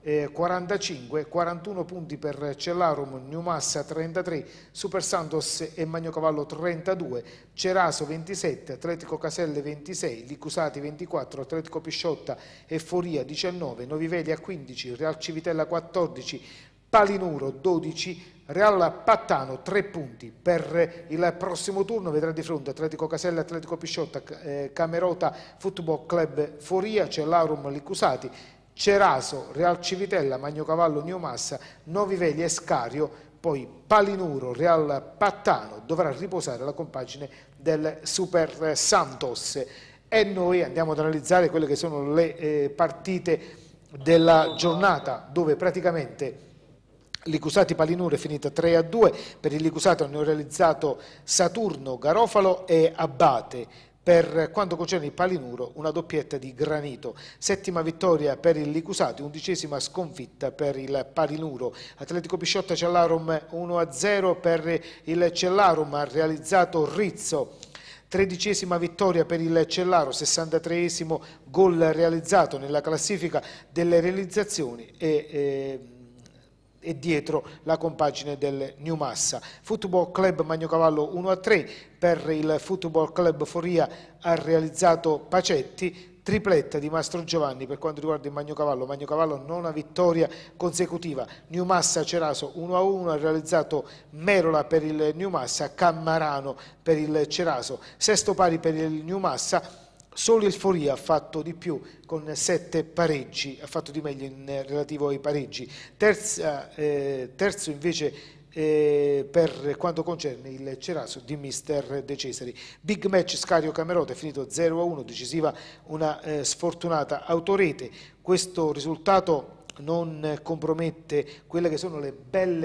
45, 41 punti per Cellarum, New Massa 33, Super Santos e Magnocavallo 32, Ceraso 27, Atletico Caselle 26, Licusati 24, Atletico Pisciotta e Foria 19, Novivelia 15, Real Civitella 14, Palinuro 12, Real Pattano 3 punti. Per il prossimo turno vedrà di fronte Atletico Caselle, Atletico Pisciotta, Camerota, Football Club Foria, Cellarum Licusati, Ceraso, Real Civitella, Magnocavallo, New Massa, Novivelia e Scario, poi Palinuro, Real Pattano dovrà riposare la compagine del Super Santos. E noi andiamo ad analizzare quelle che sono le partite della giornata, dove praticamente Licusati Palinuro è finita 3-2, per il Licusati hanno realizzato Saturno, Garofalo e Abate. Per quanto concerne il Palinuro, una doppietta di Granito. Settima vittoria per il Licusati, 11ª sconfitta per il Palinuro. Atletico Pisciotta Cellarum 1-0 per il Cellarum, ha realizzato Rizzo. 13ª vittoria per il Cellaro, 63esimo gol realizzato nella classifica delle realizzazioni e dietro la compagine del New Massa. Football Club Magnocavallo 1-3, per il Football Club Foria ha realizzato Pacetti, tripletta di Mastro Giovanni per quanto riguarda il Magnocavallo. Magnocavallo nona vittoria consecutiva. New Massa Ceraso 1-1, ha realizzato Merola per il New Massa, Cammarano per il Ceraso. Sesto pari per il New Massa. Solo il Foria ha fatto di più con 7 pareggi, ha fatto di meglio in relativo ai pareggi. Terzo invece per quanto concerne il Ceraso di Mister De Cesari. Big match Scario Camerota è finito 0-1, decisiva una sfortunata autorete. Questo risultato non compromette quelle che sono le belle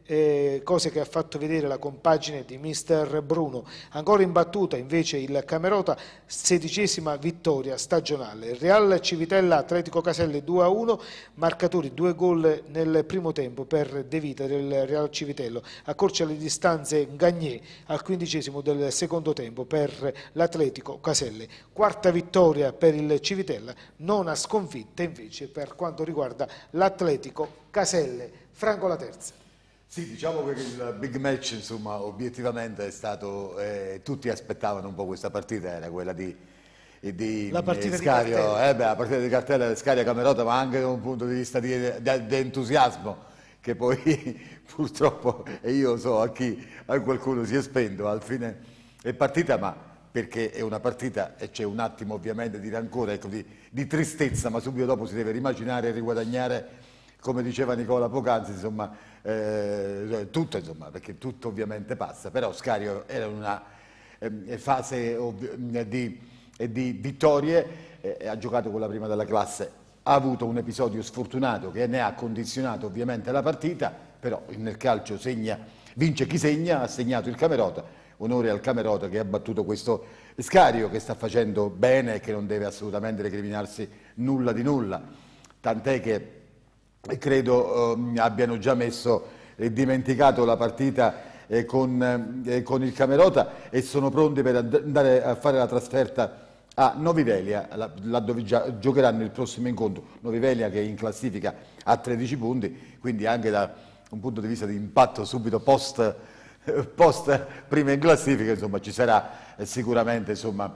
cose che ha fatto vedere la compagine di mister Bruno. Ancora in battuta invece il Camerota, 16ª vittoria stagionale. Real Civitella Atletico Caselle 2-1, marcatori 2 gol nel primo tempo per De Vita del Real Civitello, accorcia le distanze Gagné al 15° del secondo tempo per l'Atletico Caselle. Quarta vittoria per il Civitella, nona sconfitta invece per quanto riguarda l'Atletico Caselle. Franco, la terza. Sì, diciamo che il big match, insomma, obiettivamente è stato, tutti aspettavano un po' questa partita, era quella di la partita Scario, di Cartella. la partita di Cartella, Scaria Camerota, ma anche da un punto di vista di entusiasmo, che poi purtroppo, e io so a qualcuno si è spento, al fine è partita, ma perché è una partita e c'è un attimo ovviamente di rancore, ecco, di tristezza, ma subito dopo si deve rimaginare e riguadagnare, come diceva Nicola poc'anzi, insomma, tutto, insomma, perché tutto ovviamente passa, però Scario era una fase di vittorie, ha giocato con la prima della classe, ha avuto un episodio sfortunato che ne ha condizionato ovviamente la partita, però nel calcio vince chi segna, ha segnato il Camerota, onore al Camerota che ha battuto questo Scario che sta facendo bene e che non deve assolutamente recriminarsi nulla di nulla, tant'è che credo abbiano già dimenticato la partita con il Camerota e sono pronti per andare a fare la trasferta a Novivelia, laddove giocheranno il prossimo incontro. Novivelia che è in classifica a 13 punti, quindi anche da un punto di vista di impatto subito post prima in classifica, insomma, ci sarà sicuramente, insomma,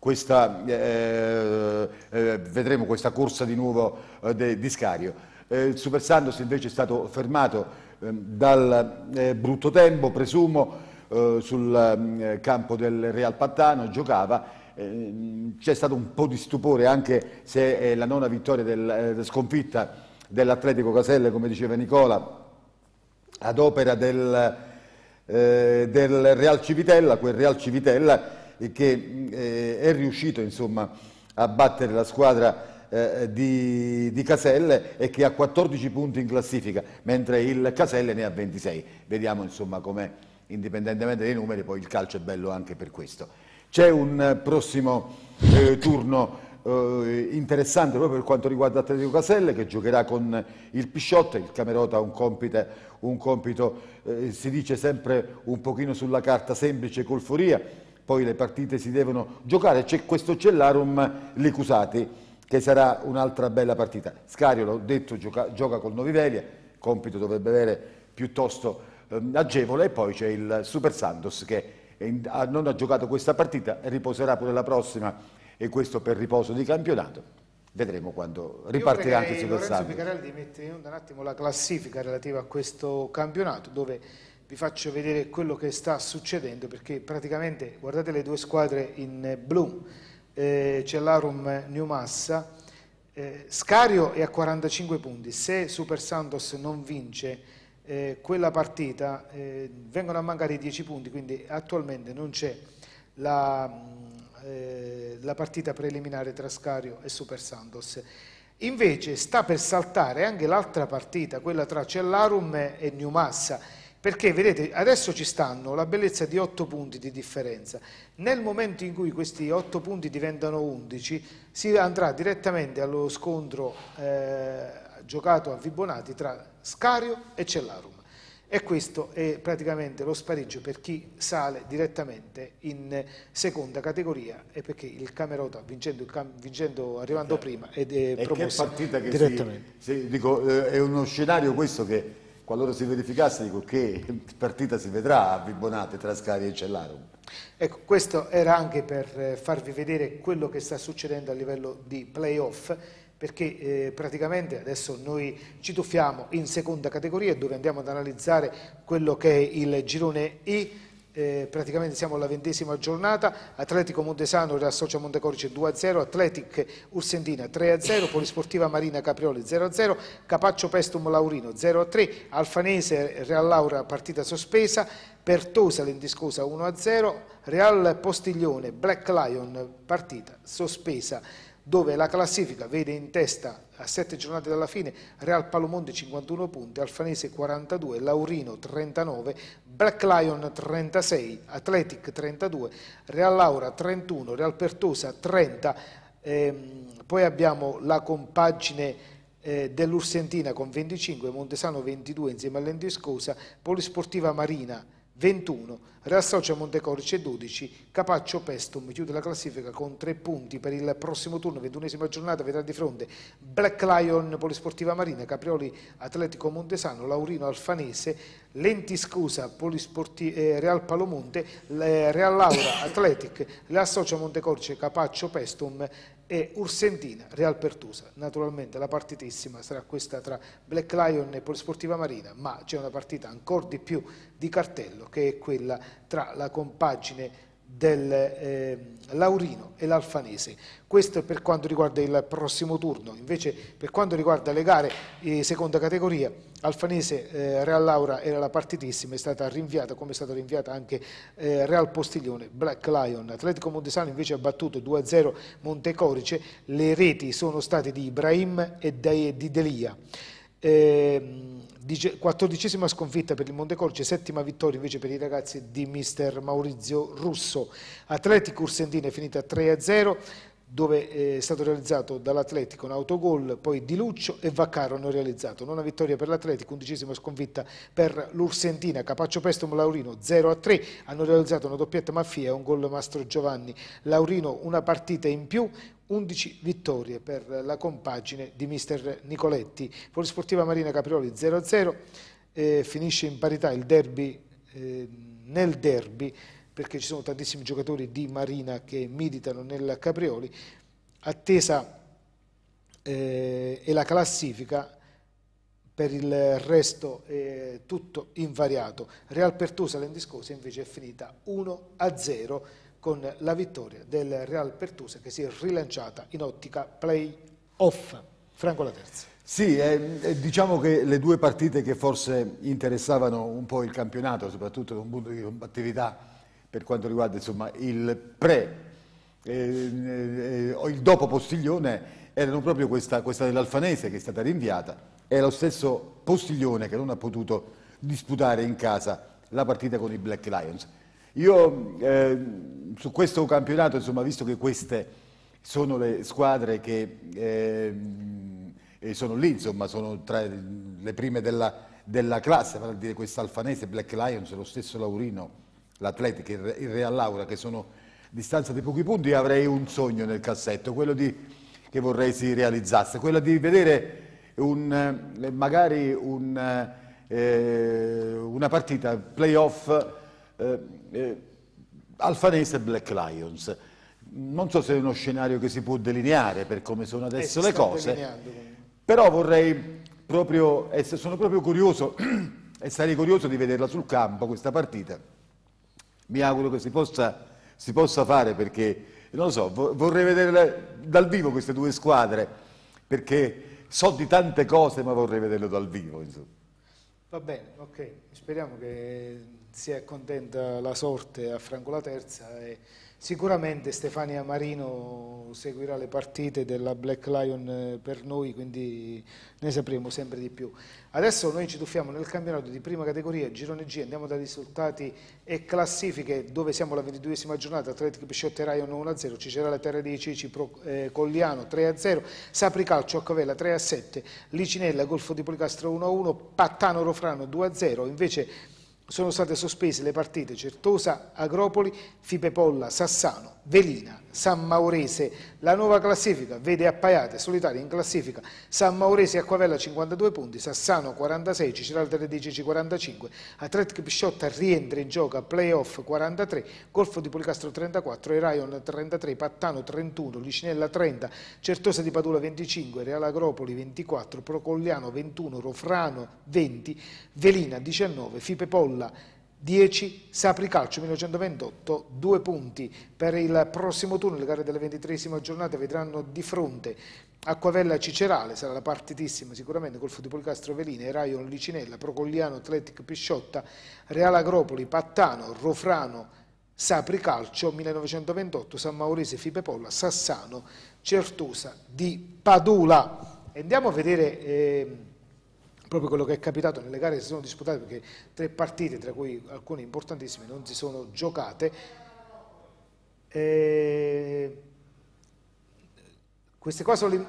vedremo questa corsa di nuovo di Scario. Il Super Santos invece è stato fermato dal brutto tempo, presumo, sul campo del Real Pattano, giocava, c'è stato un po' di stupore anche se è la nona vittoria della sconfitta dell'Atletico Caselle, come diceva Nicola, ad opera del Real Civitella, quel Real Civitella che è riuscito, insomma, a battere la squadra di Caselle e che ha 14 punti in classifica, mentre il Caselle ne ha 26. Vediamo, insomma, come indipendentemente dai numeri poi il calcio è bello anche per questo. C'è un prossimo turno interessante proprio per quanto riguarda Atletico Caselle, che giocherà con il Pisciotte. Il Camerota ha un compito si dice sempre un pochino sulla carta semplice, col Foria, poi le partite si devono giocare, c'è questo Cellarum Licusati che sarà un'altra bella partita. Scario, l'ho detto, gioca col Novivelia, compito dovrebbe avere piuttosto agevole, e poi c'è il Super Santos che non ha giocato questa partita, riposerà pure la prossima, e questo per riposo di campionato. Vedremo quando ripartirà anche il Super Santos. Lorenzo Picarelli di mettere in onda un attimo la classifica relativa a questo campionato, dove vi faccio vedere quello che sta succedendo, perché praticamente guardate le due squadre in blu, Cellarum Newmassa, Scario è a 45 punti, se Super Santos non vince quella partita vengono a mancare i 10 punti, quindi attualmente non c'è la partita preliminare tra Scario e Super Santos. Invece sta per saltare anche l'altra partita, quella tra Cellarum e Newmassa, perché vedete adesso ci stanno la bellezza di 8 punti di differenza. Nel momento in cui questi 8 punti diventano 11 si andrà direttamente allo scontro giocato a Vibonati tra Scario e Cellarum, e questo è praticamente lo spareggio per chi sale direttamente in seconda categoria, e perché il Camerota vincendo arrivando prima ed è promosso direttamente. È uno scenario questo che qualora si verificasse, dico, che partita si vedrà a Vibonate tra Scario e Cellarum. Ecco, questo era anche per farvi vedere quello che sta succedendo a livello di play-off, perché praticamente adesso noi ci tuffiamo in seconda categoria, dove andiamo ad analizzare quello che è il girone I. Praticamente siamo alla 20ª giornata. Atletico Montesano Real Socia Montecorice 2-0, Atletic Ursentina 3-0, Polisportiva Marina Caprioli 0-0, Capaccio Pestum Laurino 0-3, Alfanese Real Laura partita sospesa, Pertosa Lendiscosa 1-0, Real Postiglione Black Lion partita sospesa dove la classifica vede in testa a 7 giornate dalla fine Real Palomonte 51 punti, Alfanese 42, Laurino 39, Black Lion 36, Athletic 32, Real Laura 31, Real Pertosa 30, poi abbiamo la compagine dell'Ursentina con 25, Montesano 22 insieme all'Endiscosa, Polisportiva Marina 21, Real Socia Montecorice 12, Capaccio Pestum chiude la classifica con 3 punti. Per il prossimo turno, 21esima giornata, vedrà di fronte Black Lion Polisportiva Marina, Caprioli Atletico Montesano, Laurino Alfanese, Lentiscosa Real Palomonte, Real Laura Athletic, Real Socia Montecorice Capaccio Pestum e Ursentina Real Pertusa. Naturalmente la partitissima sarà questa tra Black Lion e Polisportiva Marina, ma c'è una partita ancora di più di cartello, che è quella tra la compagine del Laurino e l'Alfanese. Questo è per quanto riguarda il prossimo turno. Invece per quanto riguarda le gare di seconda categoria, Alfanese Real Laura era la partitissima, è stata rinviata, come è stata rinviata anche Real Postiglione. Black Lion Atletico Montesano invece ha battuto 2-0 Montecorice, le reti sono state di Ibrahim e di Delia. 14esima sconfitta per il Montecorice, 7ª vittoria invece per i ragazzi di mister Maurizio Russo. Atletico Ursentina è finita 3-0, dove è stato realizzato dall'Atletico un autogol, poi Di Luccio e Vaccaro hanno realizzato. Nona vittoria per l'Atletico, 11esima sconfitta per l'Ursentina. Capaccio Pestum Laurino 0-3, hanno realizzato una doppietta Maffia e un gol Mastro Giovanni. Laurino una partita in più, 11 vittorie per la compagine di mister Nicoletti. Polisportiva Marina Caprioli 0-0, finisce in parità il derby nel derby, perché ci sono tantissimi giocatori di Marina che militano nel Caprioli. Attesa è la classifica, per il resto è tutto invariato. Real Pertusa Lendiscosa invece è finita 1-0 con la vittoria del Real Pertusa, che si è rilanciata in ottica play-off. Franco La Terza. Sì, diciamo che le due partite che forse interessavano un po' il campionato, soprattutto da un punto di combattività per quanto riguarda insomma il o il dopo Postiglione, erano proprio questa dell'Alfanese che è stata rinviata e lo stesso Postiglione che non ha potuto disputare in casa la partita con i Black Lions. Io su questo campionato, insomma, visto che queste sono le squadre che sono lì, insomma, sono tra le prime della classe, vale a dire questa Alfanese, Black Lions, lo stesso Laurino, l'Athletic, il Real Laura, che sono distanza di pochi punti, avrei un sogno nel cassetto, quello che vorrei si realizzasse, quello di vedere magari una partita playoff Alfanese Black Lions. Non so se è uno scenario che si può delineare per come sono adesso le cose, però vorrei proprio, sono proprio curioso e sarei curioso di vederla sul campo questa partita. Mi auguro che si possa fare, perché non lo so, vorrei vedere dal vivo queste due squadre, perché so di tante cose ma vorrei vederle dal vivo, insomma. Va bene, ok, speriamo che sia accontenta la sorte a Franco La Terza e sicuramente Stefania Marino seguirà le partite della Black Lion per noi, quindi ne sapremo sempre di più. Adesso noi ci tuffiamo nel campionato di prima categoria, girone G, andiamo dai risultati e classifiche, dove siamo alla 22esima giornata. Atletico Pisciotte Raion 1-0, Cicerale Terra dei Cici Colliano 3-0, Sapri Calcio Accavella 3-7, Licinella Golfo di Policastro 1-1, Pattano Rofrano 2-0, invece sono state sospese le partite Certosa, Agropoli, Fipepolla, Sassano, Velina, San Maurese. La nuova classifica vede appaiate, solitarie in classifica, San Maurese e Acquavella 52 punti, Sassano 46, Cicerale Teredici 45, Atletico Pisciotta rientra in gioco a playoff 43, Golfo di Policastro 34, Raion 33, Pattano 31, Licinella 30, Certosa di Padula 25, Reale Agropoli 24, Procogliano 21, Rofrano 20, Velina 19, Fipepolla 10, Sapri Calcio 1928, 2 punti. Per il prossimo turno le gare della 23esima giornata vedranno di fronte Acquavella Cicerale, sarà la partitissima sicuramente, Golfo di Policastro Velina, Raion Licinella, Procogliano Athletic Pisciotta, Reale Agropoli, Pattano, Rofrano, Sapri Calcio 1928, San Maurese Fipepolla, Sassano, Certosa di Padula. E andiamo a vedere proprio quello che è capitato nelle gare che si sono disputate, perché 3 partite, tra cui alcune importantissime, non si sono giocate. Queste qua sono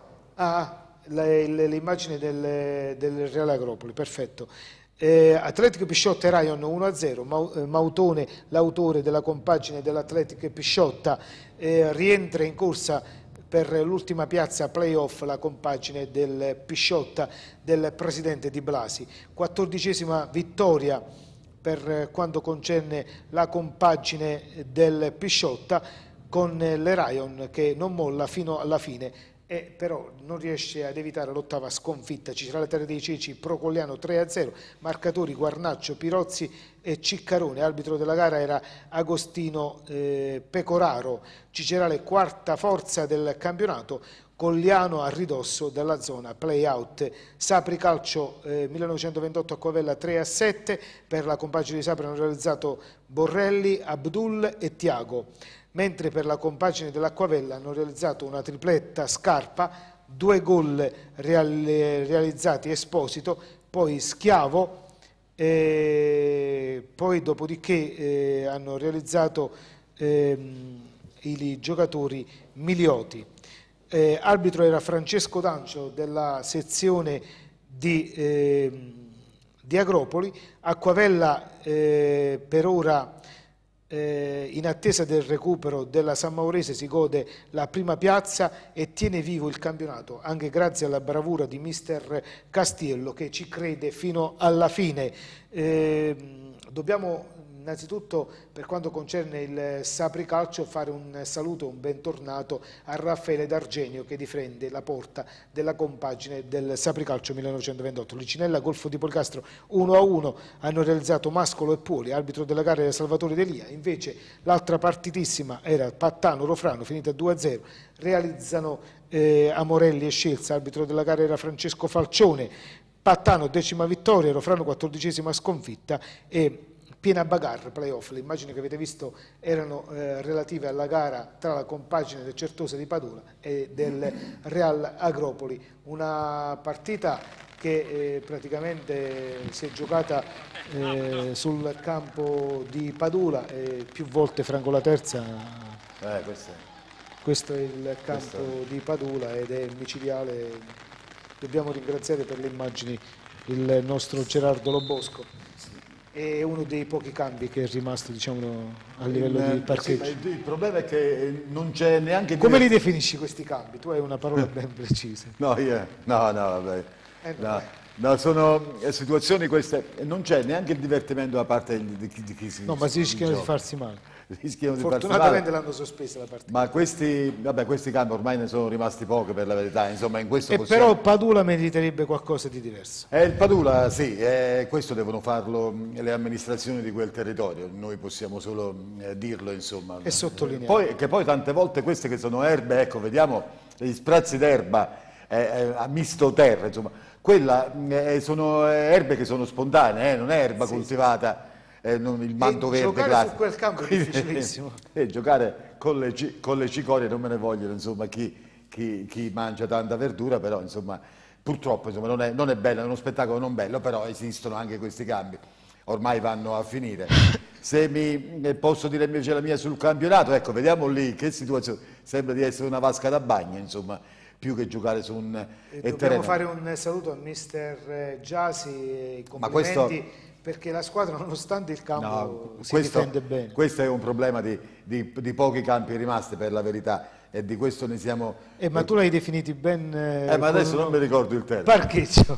le immagini del Reale Agropoli, perfetto. Atletico Pisciotta e Rayon 1-0, Mautone, l'autore della compagine dell'Atletico Pisciotta, rientra in corsa per l'ultima piazza playoff la compagine del Pisciotta del presidente Di Blasi. 14ª vittoria per quanto concerne la compagine del Pisciotta, con le Rayon che non molla fino alla fine e però non riesce ad evitare l'8ª sconfitta. Ci sarà la Terra dei Ceci, Procogliano 3-0, marcatori Guarnaccio, Pirozzi e Ciccarone. Arbitro della gara era Agostino Pecoraro. Cicerale, 4ª forza del campionato, Cogliano a ridosso della zona play-out. Sapri Calcio 1928 Acquavella 3-7, per la compagine di Sapri hanno realizzato Borrelli, Abdul e Tiago, mentre per la compagine dell'Acquavella hanno realizzato una tripletta Scarpa, 2 gol realizzati Esposito, poi Schiavo, poi dopodiché hanno realizzato i giocatori Milioti. Arbitro era Francesco Dancio della sezione di Agropoli. Acquavella per ora, in attesa del recupero della San Maurese, si gode la prima piazza e tiene vivo il campionato anche grazie alla bravura di mister Castiello, che ci crede fino alla fine. Dobbiamo innanzitutto, per quanto concerne il Sapri Calcio, fare un saluto, un bentornato a Raffaele D'Argenio, che difende la porta della compagine del Sapri Calcio 1928. Licinella, Golfo di Policastro 1-1, hanno realizzato Mascolo e Puoli. Arbitro della gara era Salvatore Delia. Invece l'altra partitissima era Pattano Rofrano, finita 2-0, realizzano Amorelli e Scelza. Arbitro della gara era Francesco Falcione. Pattano 10ª vittoria, Rofrano 14ª sconfitta e piena bagarre playoff. Le immagini che avete visto erano relative alla gara tra la compagine del Certosa di Padula e del Real Agropoli, una partita che praticamente si è giocata sul campo di Padula, più volte Franco La Terza. Questo è il campo di Padula ed è micidiale. Dobbiamo ringraziare per le immagini il nostro Gerardo Lobosco. È uno dei pochi cambi che è rimasto, diciamo, a livello di parcheggio. Sì, il problema è che non c'è neanche... Come li definisci questi cambi? Tu hai una parola ben precisa. No, vabbè. No, sono situazioni queste, non c'è neanche il divertimento da parte di chi si... No, ma si rischiano di farsi male. Fortunatamente l'hanno sospesa la partita. Ma questi campi ormai ne sono rimasti pochi, per la verità, insomma, in questo però Padula meriterebbe qualcosa di diverso. Il Padula sì, questo devono farlo le amministrazioni di quel territorio, noi possiamo solo dirlo, insomma. E sottolineare. Poi tante volte queste che sono erbe, ecco, vediamo gli sprazzi d'erba a misto terra, insomma, quella sono erbe che sono spontanee, non è erba coltivata. Il manto verde giocare classico. Su quel campo è difficilissimo. Giocare con le cicorie non me ne vogliono, insomma, chi mangia tanta verdura, però insomma, purtroppo insomma, non è bello, è uno spettacolo non bello, però esistono anche questi cambi, ormai vanno a finire. Se mi posso dire invece la mia sul campionato, ecco, vediamo lì che situazione, sembra di essere una vasca da bagno, insomma, più che giocare su un terreno. Dobbiamo fare un saluto a mister Giasi e complimenti, perché la squadra, nonostante il campo, si difende bene. Questo è un problema di pochi campi rimasti, per la verità, e di questo ne siamo... ma tu l'hai definiti ben... ma adesso non mi ricordo il termine. Parcheggio.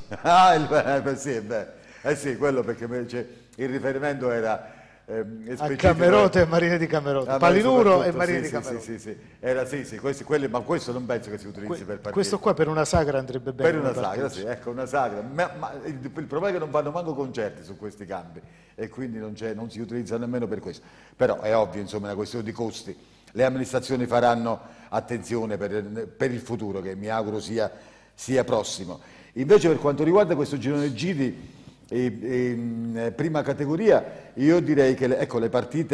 Sì, quello, perché il riferimento era... a Camerote e Marina di Camerote, Palinuro e Marina di Camerote. Sì. Era quelli, ma questo non penso che si utilizzi per partire. Questo qua per una sagra andrebbe bene. Per una sagra, sì, ecco, una sagra. Ma il problema è che non fanno manco concerti su questi campi e quindi non si utilizza nemmeno per questo. Però è ovvio, insomma, è una questione di costi. Le amministrazioni faranno attenzione per il futuro, che mi auguro sia prossimo. Invece, per quanto riguarda questo girone giri in prima categoria, io direi che le partite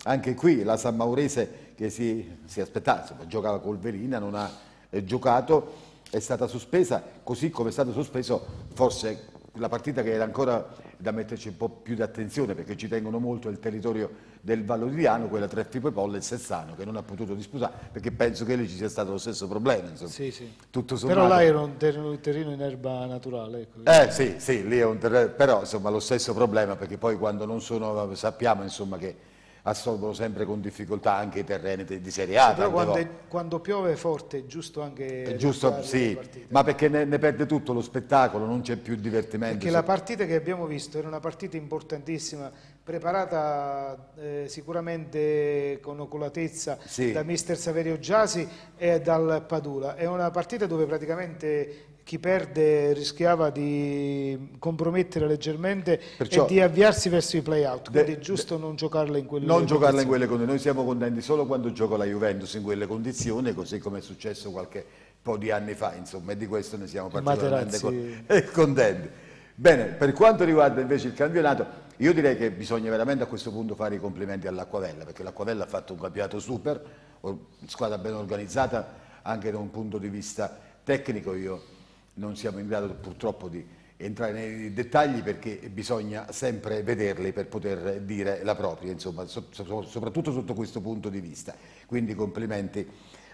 anche qui la San Maurese che si aspettava, insomma, giocava col Velina, non ha giocato, è stata sospesa, così come è stato sospeso forse la partita che era ancora da metterci un po' più di attenzione, perché ci tengono molto il territorio del Vallo di Diano, quella tra Fipepolla e Sessano, che non ha potuto disputare, perché penso che lì ci sia stato lo stesso problema, insomma. Sì, sì. Tutto sommato. Però là era un terreno in erba naturale. Ecco. Sì, sì, lì è un terreno, però insomma lo stesso problema, perché poi quando non sono, sappiamo insomma che assolvono sempre con difficoltà anche i terreni di Serie A. Però quando piove forte è giusto anche... È giusto, sì, ma perché ne perde tutto lo spettacolo, non c'è più divertimento. Perché la partita che abbiamo visto era una partita importantissima, preparata sicuramente con oculatezza da mister Saverio Giasi e dal Padula. È una partita dove praticamente chi perde rischiava di compromettere leggermente e di avviarsi verso i play-out, quindi è giusto non giocarla in quelle condizioni. Non giocarla in quelle condizioni, noi siamo contenti solo quando gioca la Juventus in quelle condizioni, così come è successo qualche po' di anni fa, insomma, e di questo ne siamo particolarmente contenti. Bene, per quanto riguarda invece il campionato, io direi che bisogna veramente a questo punto fare i complimenti all'Acquavella, perché l'Acquavella ha fatto un campionato super, squadra ben organizzata anche da un punto di vista tecnico. Io non siamo in grado purtroppo di entrare nei dettagli, perché bisogna sempre vederli per poter dire la propria, insomma, soprattutto sotto questo punto di vista. Quindi complimenti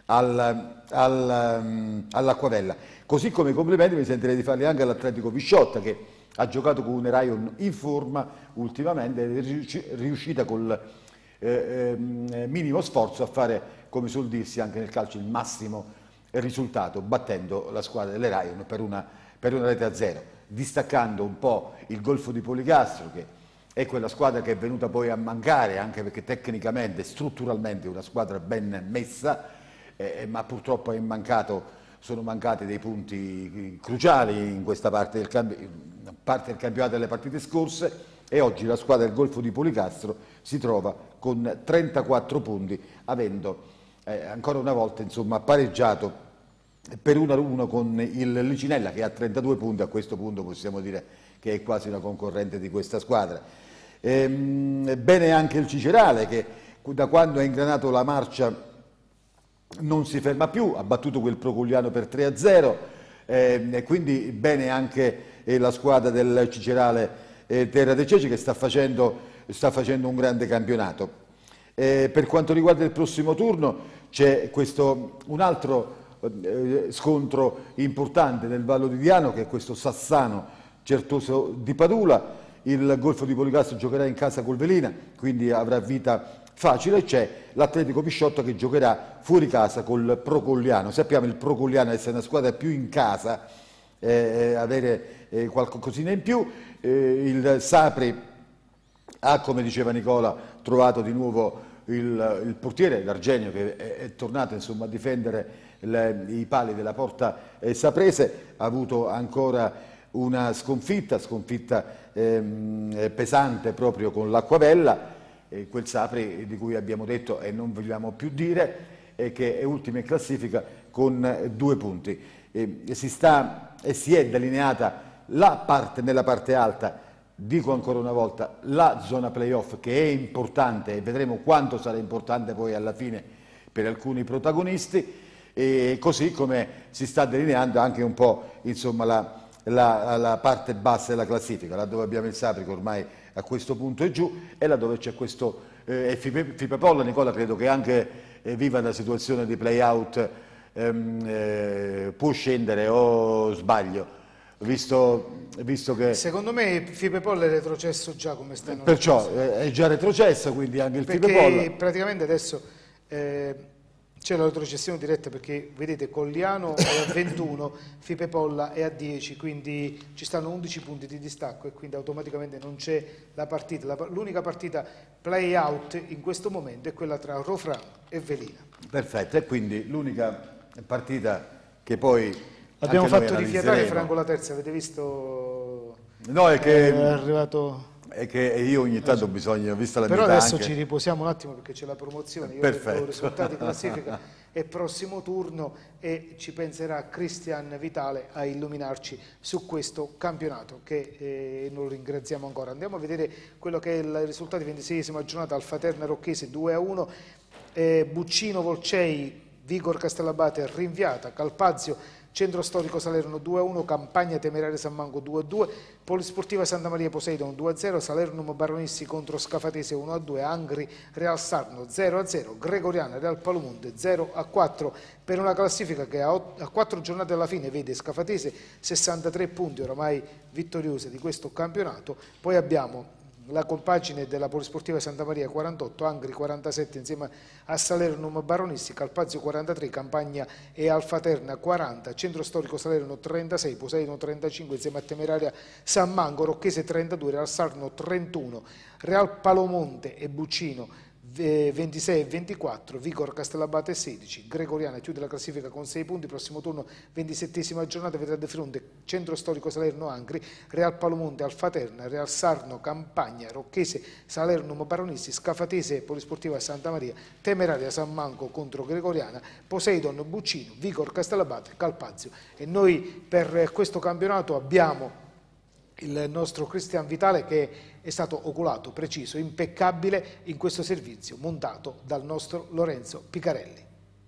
all'Acquavella. Così come complimenti mi sentirei di farli anche all'Atletico Pisciotta, che ha giocato con un Rayon in forma ultimamente, è riuscita col minimo sforzo a fare, come suol dirsi anche nel calcio, il massimo risultato, battendo la squadra delle Rayon per una rete a 0, distaccando un po' il Golfo di Policastro, che è quella squadra che è venuta poi a mancare, anche perché tecnicamente, strutturalmente è una squadra ben messa, ma purtroppo sono mancati dei punti cruciali in questa parte del campionato delle partite scorse, e oggi la squadra del Golfo di Policastro si trova con 34 punti, avendo ancora una volta insomma pareggiato per 1-1 con il Licinella, che ha 32 punti. A questo punto possiamo dire che è quasi una concorrente di questa squadra. Bene anche il Cicerale, che da quando ha ingranato la marcia non si ferma più, ha battuto quel Procugliano per 3-0, e quindi bene anche la squadra del Cicerale Terra dei Ceci, che sta facendo un grande campionato. Per quanto riguarda il prossimo turno c'è un altro scontro importante nel Vallo di Diano, che è questo Sassano Certoso di Padula. Il Golfo di Policastro giocherà in casa col Velina, quindi avrà vita facile. C'è l'Atletico Pisciotta che giocherà fuori casa col Procogliano. Sappiamo il Procogliano essere una squadra più in casa, avere qualcosina in più. Il Sapri ha, come diceva Nicola, trovato di nuovo il portiere D'Argenio, che è tornato insomma a difendere i pali della porta saprese. Ha avuto ancora una sconfitta pesante proprio con l'Acquavella, quel Sapri di cui abbiamo detto e non vogliamo più dire, che è ultima in classifica con 2 punti. Si è delineata nella parte alta, dico ancora una volta, la zona playoff, che è importante, e vedremo quanto sarà importante poi alla fine per alcuni protagonisti, e così come si sta delineando anche un po' insomma la parte bassa della classifica, laddove abbiamo il Sapri che ormai a questo punto è giù, e laddove c'è questo Fipepolla. Nicola, credo che anche viva la situazione di play-out, può scendere, o sbaglio? Visto che... Secondo me Fipepolla è retrocesso già come stanno. Perciò è già retrocesso, quindi anche il Fipepolla. Perché praticamente adesso c'è la retrocessione diretta, perché vedete Cogliano è a 21, Fipepolla è a 10, quindi ci stanno 11 punti di distacco, e quindi automaticamente non c'è la partita. L'unica partita play out in questo momento è quella tra Rofran e Velina. Perfetto, e quindi l'unica partita che poi... Abbiamo fatto rifiatare Franco La Terza, avete visto? No, è che è arrivato è che io ogni tanto bisogna, vista la mia Però età adesso anche... ci riposiamo un attimo perché c'è la promozione, io Perfetto. vedo risultati, classifica e prossimo turno e ci penserà Cristian Vitale a illuminarci su questo campionato che noi ringraziamo ancora. Andiamo a vedere quello che è il risultato di 26esima giornata. Alfaterna Rocchese 2-1, Buccino Volcei, Vigor Castellabate rinviata, Calpazio Centro Storico Salerno 2-1, Campagna Temeraria San Mango 2-2, Polisportiva Santa Maria Poseidon 2-0, Salernum Baronissi contro Scafatese 1-2, Angri Real Sarno 0-0, Gregoriana Real Palomonte 0-4, per una classifica che a 4 giornate alla fine vede Scafatese 63 punti oramai vittoriose di questo campionato. Poi abbiamo la compagine della Polisportiva Santa Maria 48, Angri 47 insieme a Salernum Baronissi, Calpazio 43, Campagna e Alfaterna 40, Centro Storico Salerno 36, Poseidon 35 insieme a Temeraria San Mango, Rocchese 32, Real Sarno 31, Real Palomonte e Buccino 26 e 24, Vigor Castellabate 16, Gregoriana chiude la classifica con 6 punti, prossimo turno 27esima giornata vedrà di fronte Centro Storico Salerno Angri, Real Palomonte Alfaterna, Real Sarno Campagna, Rocchese Salernum Baronissi, Scafatese Polisportiva Santa Maria, Temeraria San Manco contro Gregoriana, Poseidon Buccino, Vigor Castellabate, Calpazio. E noi per questo campionato abbiamo il nostro Cristian Vitale che è stato oculato, preciso, impeccabile in questo servizio montato dal nostro Lorenzo Picarelli.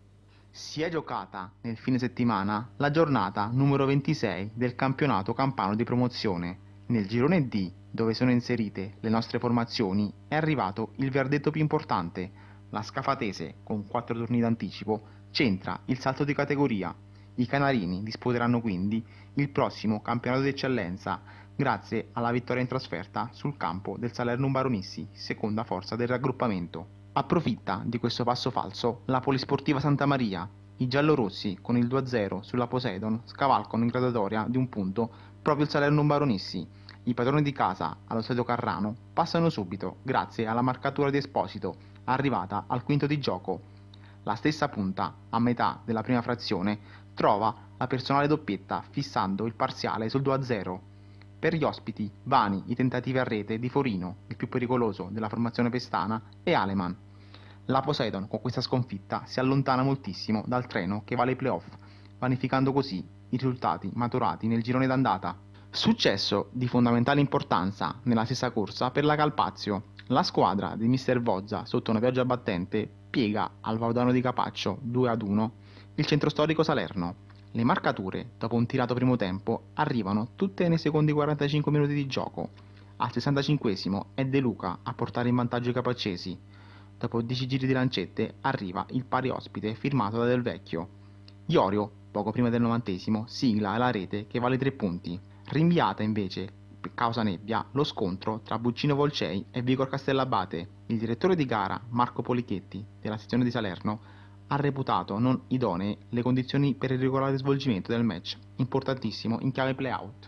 Si è giocata nel fine settimana la giornata numero 26 del campionato campano di promozione. Nel girone D, dove sono inserite le nostre formazioni, è arrivato il verdetto più importante. La Scafatese, con 4 turni d'anticipo, centra il salto di categoria. I canarini disputeranno quindi il prossimo campionato di eccellenza grazie alla vittoria in trasferta sul campo del Salernum Baronissi, seconda forza del raggruppamento. Approfitta di questo passo falso la Polisportiva Santa Maria. I giallorossi con il 2-0 sulla Poseidon scavalcano in graduatoria di un punto proprio il Salernum Baronissi. I padroni di casa, allo stadio Carrano, passano subito grazie alla marcatura di Esposito, arrivata al quinto di gioco. La stessa punta, a metà della prima frazione, trova la personale doppietta fissando il parziale sul 2-0. Per gli ospiti, vani i tentativi a rete di Forino, il più pericoloso della formazione pestana, e Aleman. La Poseidon con questa sconfitta si allontana moltissimo dal treno che va ai playoff, vanificando così i risultati maturati nel girone d'andata. Successo di fondamentale importanza nella stessa corsa per la Calpazio. La squadra di Mister Vozza, sotto una pioggia battente, piega al Vaudano di Capaccio 2-1 il centro storico Salerno. Le marcature, dopo un tirato primo tempo, arrivano tutte nei secondi 45 minuti di gioco. Al 65esimo è De Luca a portare in vantaggio i capaccesi. Dopo 10 giri di lancette arriva il pari ospite firmato da Del Vecchio. Iorio, poco prima del 90esimo, sigla la rete che vale 3 punti. Rinviata invece, per causa nebbia, lo scontro tra Buccino Volcei e Vigor Castellabate. Il direttore di gara, Marco Polichetti, della sezione di Salerno, ha reputato non idonee le condizioni per il regolare svolgimento del match, importantissimo in chiave play-out.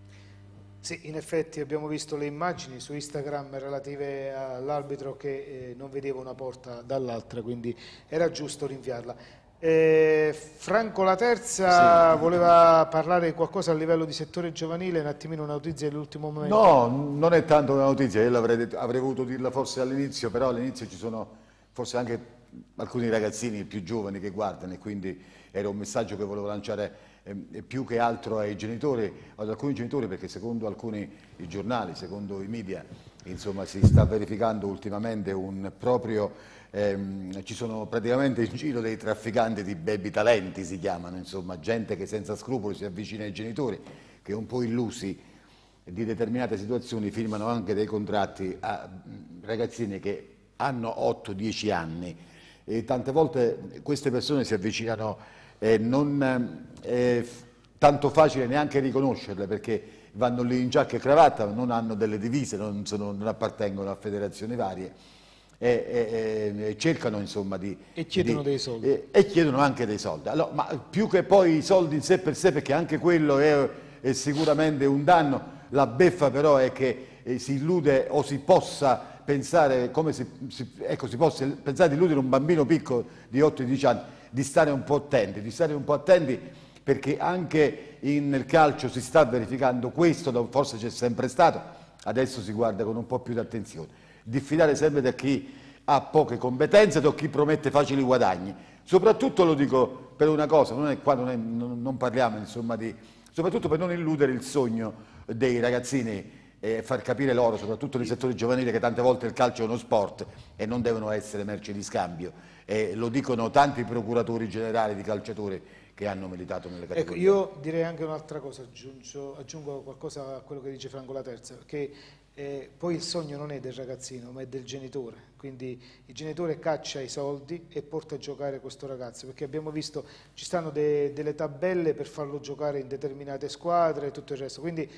Sì, in effetti abbiamo visto le immagini su Instagram relative all'arbitro che non vedeva una porta dall'altra, quindi era giusto rinviarla. Franco La Terza voleva parlare qualcosa a livello di settore giovanile, un attimino una notizia dell'ultimo momento. No, non è tanto una notizia, io avrei voluto dirla forse all'inizio, però all'inizio ci sono forse anche alcuni ragazzini più giovani che guardano e quindi era un messaggio che volevo lanciare più che altro ai genitori, ad alcuni genitori, perché secondo alcuni i giornali, secondo i media, insomma si sta verificando ultimamente un proprio, ci sono praticamente in giro dei trafficanti di baby talenti, si chiamano, insomma gente che senza scrupoli si avvicina ai genitori, che un po' illusi di determinate situazioni firmano anche dei contratti a ragazzini che hanno 8-10 anni. E tante volte queste persone si avvicinano non è tanto facile neanche riconoscerle, perché vanno lì in giacca e cravatta, non hanno delle divise, non appartengono a federazioni varie e cercano insomma e chiedono dei soldi e chiedono anche dei soldi. Allora, ma più che poi i soldi in sé per sé, perché anche quello è sicuramente un danno, la beffa però è che si illude o si possa pensare, come si possa pensare di illudere un bambino piccolo di 8-10 anni, di stare un po' attenti, perché anche nel calcio si sta verificando questo, forse c'è sempre stato, adesso si guarda con un po' più di attenzione. Diffidare sempre da chi ha poche competenze, da chi promette facili guadagni. Soprattutto lo dico per una cosa, non parliamo insomma soprattutto per non illudere il sogno dei ragazzini e far capire loro, soprattutto nei settori giovanili, che tante volte il calcio è uno sport e non devono essere merci di scambio. E lo dicono tanti procuratori generali di calciatori che hanno militato nelle categorie. Ecco, io direi anche un'altra cosa, aggiungo qualcosa a quello che dice Franco Laterza, che poi il sogno non è del ragazzino ma è del genitore, quindi il genitore caccia i soldi e porta a giocare questo ragazzo, perché abbiamo visto ci stanno delle tabelle per farlo giocare in determinate squadre e tutto il resto, quindi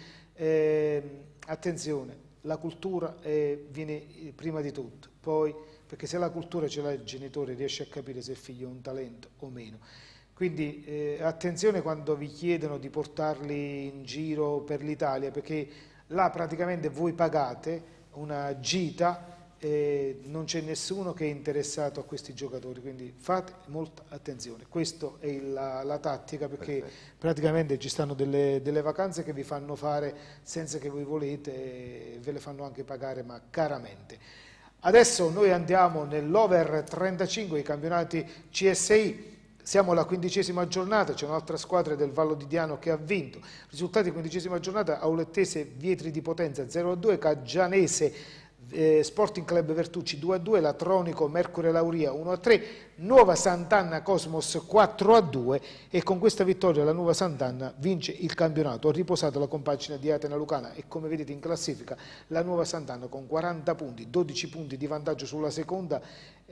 attenzione, la cultura viene prima di tutto, poi perché se la cultura ce l'ha il genitore riesce a capire se il figlio ha un talento o meno. Quindi attenzione quando vi chiedono di portarli in giro per l'Italia, perché là praticamente voi pagate una gita e non c'è nessuno che è interessato a questi giocatori, quindi fate molta attenzione. Questa è la tattica, perché praticamente ci stanno delle vacanze che vi fanno fare senza che voi volete e ve le fanno anche pagare, ma caramente. Adesso noi andiamo nell'Over 35, i campionati CSI. Siamo alla 15ª giornata, c'è un'altra squadra del Vallo di Diano che ha vinto. Risultati di 15ª giornata: Aulettese Vietri di Potenza 0-2, Caggianese Sporting Club Vertucci 2-2, Latronico Mercurio Lauria 1-3, Nuova Sant'Anna Cosmos 4-2 e con questa vittoria la Nuova Sant'Anna vince il campionato. Ha riposato la compagine di Atena Lucana e come vedete in classifica la Nuova Sant'Anna con 40 punti, 12 punti di vantaggio sulla seconda,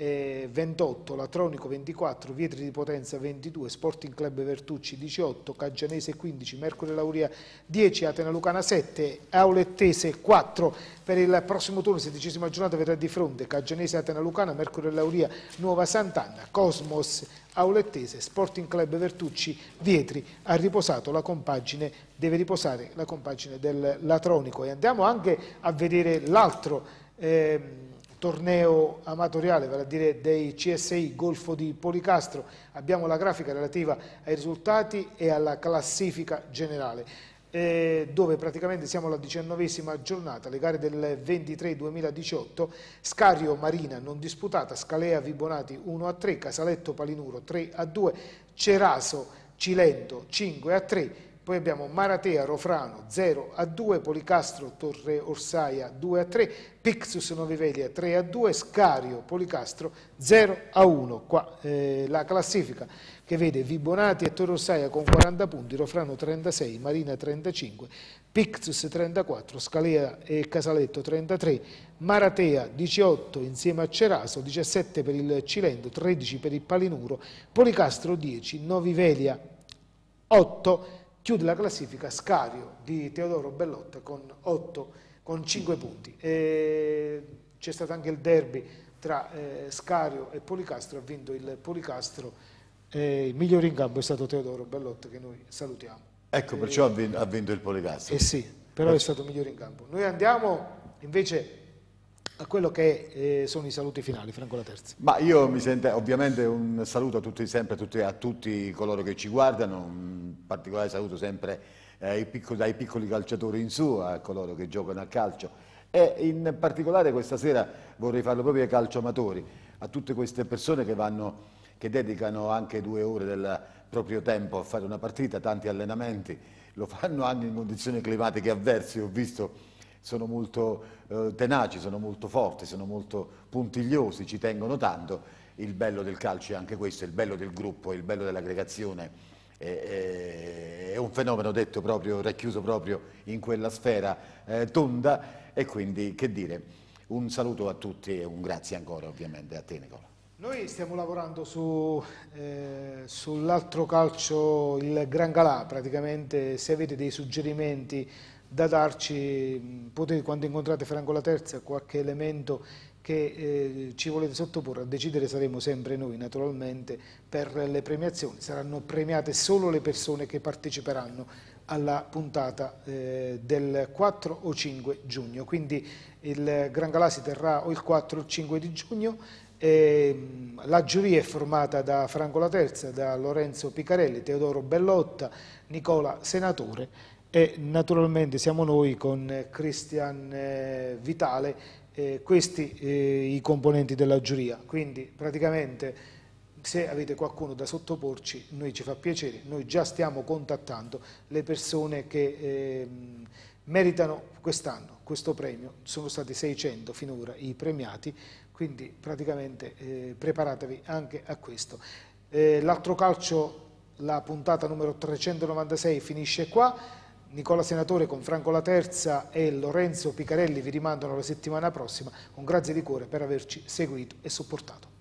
28, Latronico 24, Vietri di Potenza 22, Sporting Club Vertucci 18, Caggianese 15, Mercurio Lauria 10, Atena Lucana 7, Aulettese 4. Per il prossimo turno, 16ª giornata, vedrà di fronte Caggianese, Atena Lucana, Mercurio Lauria, Nuova Sant'Anna, Cosmos, Aulettese, Sporting Club Vertucci, Vietri. Ha riposato la compagine, deve riposare la compagine del Latronico. E andiamo anche a vedere l'altro torneo amatoriale, vale a dire dei CSI Golfo di Policastro. Abbiamo la grafica relativa ai risultati e alla classifica generale, dove praticamente siamo alla 19ª giornata, le gare del 23-2018, Scario Marina non disputata, Scalea Vibonati 1-3, Casaletto Palinuro 3-2, Ceraso Cilento 5-3, poi abbiamo Maratea Rofrano 0-2, Policastro Torre Orsaia 2-3, Pixus Novivelia 3-2, Scario Policastro 0-1. Qua la classifica che vede Vibonati e Torre Orsaia con 40 punti, Rofrano 36, Marina 35, Pixus 34, Scalea e Casaletto 33, Maratea 18 insieme a Ceraso, 17 per il Cilento, 13 per il Palinuro, Policastro 10, Novivelia 8. Chiude la classifica Scario di Teodoro Bellotta con 5 punti. C'è stato anche il derby tra Scario e Policastro, ha vinto il Policastro, il migliore in campo è stato Teodoro Bellotta, che noi salutiamo. Ecco, perciò ha vinto il Policastro. Sì, però è stato migliore in campo. Noi andiamo invece a quello che sono i saluti finali. Franco Laterza. Ma io mi sento ovviamente un saluto a tutti, sempre a tutti coloro che ci guardano, un particolare saluto sempre dai piccoli calciatori in su, a coloro che giocano a calcio, e in particolare questa sera vorrei farlo proprio ai calcioamatori, a tutte queste persone che dedicano anche 2 ore del proprio tempo a fare una partita, tanti allenamenti, lo fanno anche in condizioni climatiche avverse, ho visto. Sono molto tenaci, sono molto forti, sono molto puntigliosi, ci tengono tanto. Il bello del calcio è anche questo, il bello del gruppo, il bello dell'aggregazione. È un fenomeno detto proprio, racchiuso proprio in quella sfera tonda, e quindi che dire, un saluto a tutti e un grazie ancora ovviamente a te, Nicola. Noi stiamo lavorando sull'altro calcio, il Gran Galà, praticamente. Se avete dei suggerimenti da darci, potete, quando incontrate Franco Laterza, qualche elemento che ci volete sottoporre, a decidere saremo sempre noi naturalmente per le premiazioni. Saranno premiate solo le persone che parteciperanno alla puntata del 4 o 5 giugno, quindi il Gran Galà si terrà o il 4 o il 5 di giugno. La giuria è formata da Franco Laterza, da Lorenzo Picarelli, Teodoro Bellotta, Nicola Senatore e naturalmente siamo noi con Cristian Vitale, questi i componenti della giuria. Quindi praticamente se avete qualcuno da sottoporci, noi ci fa piacere, noi già stiamo contattando le persone che meritano quest'anno questo premio. Sono stati 600 finora i premiati, quindi praticamente preparatevi anche a questo. L'altro calcio, la puntata numero 396 finisce qua. Nicola Senatore con Franco La Terza e Lorenzo Picarelli vi rimandano la settimana prossima. Un grazie di cuore per averci seguito e supportato.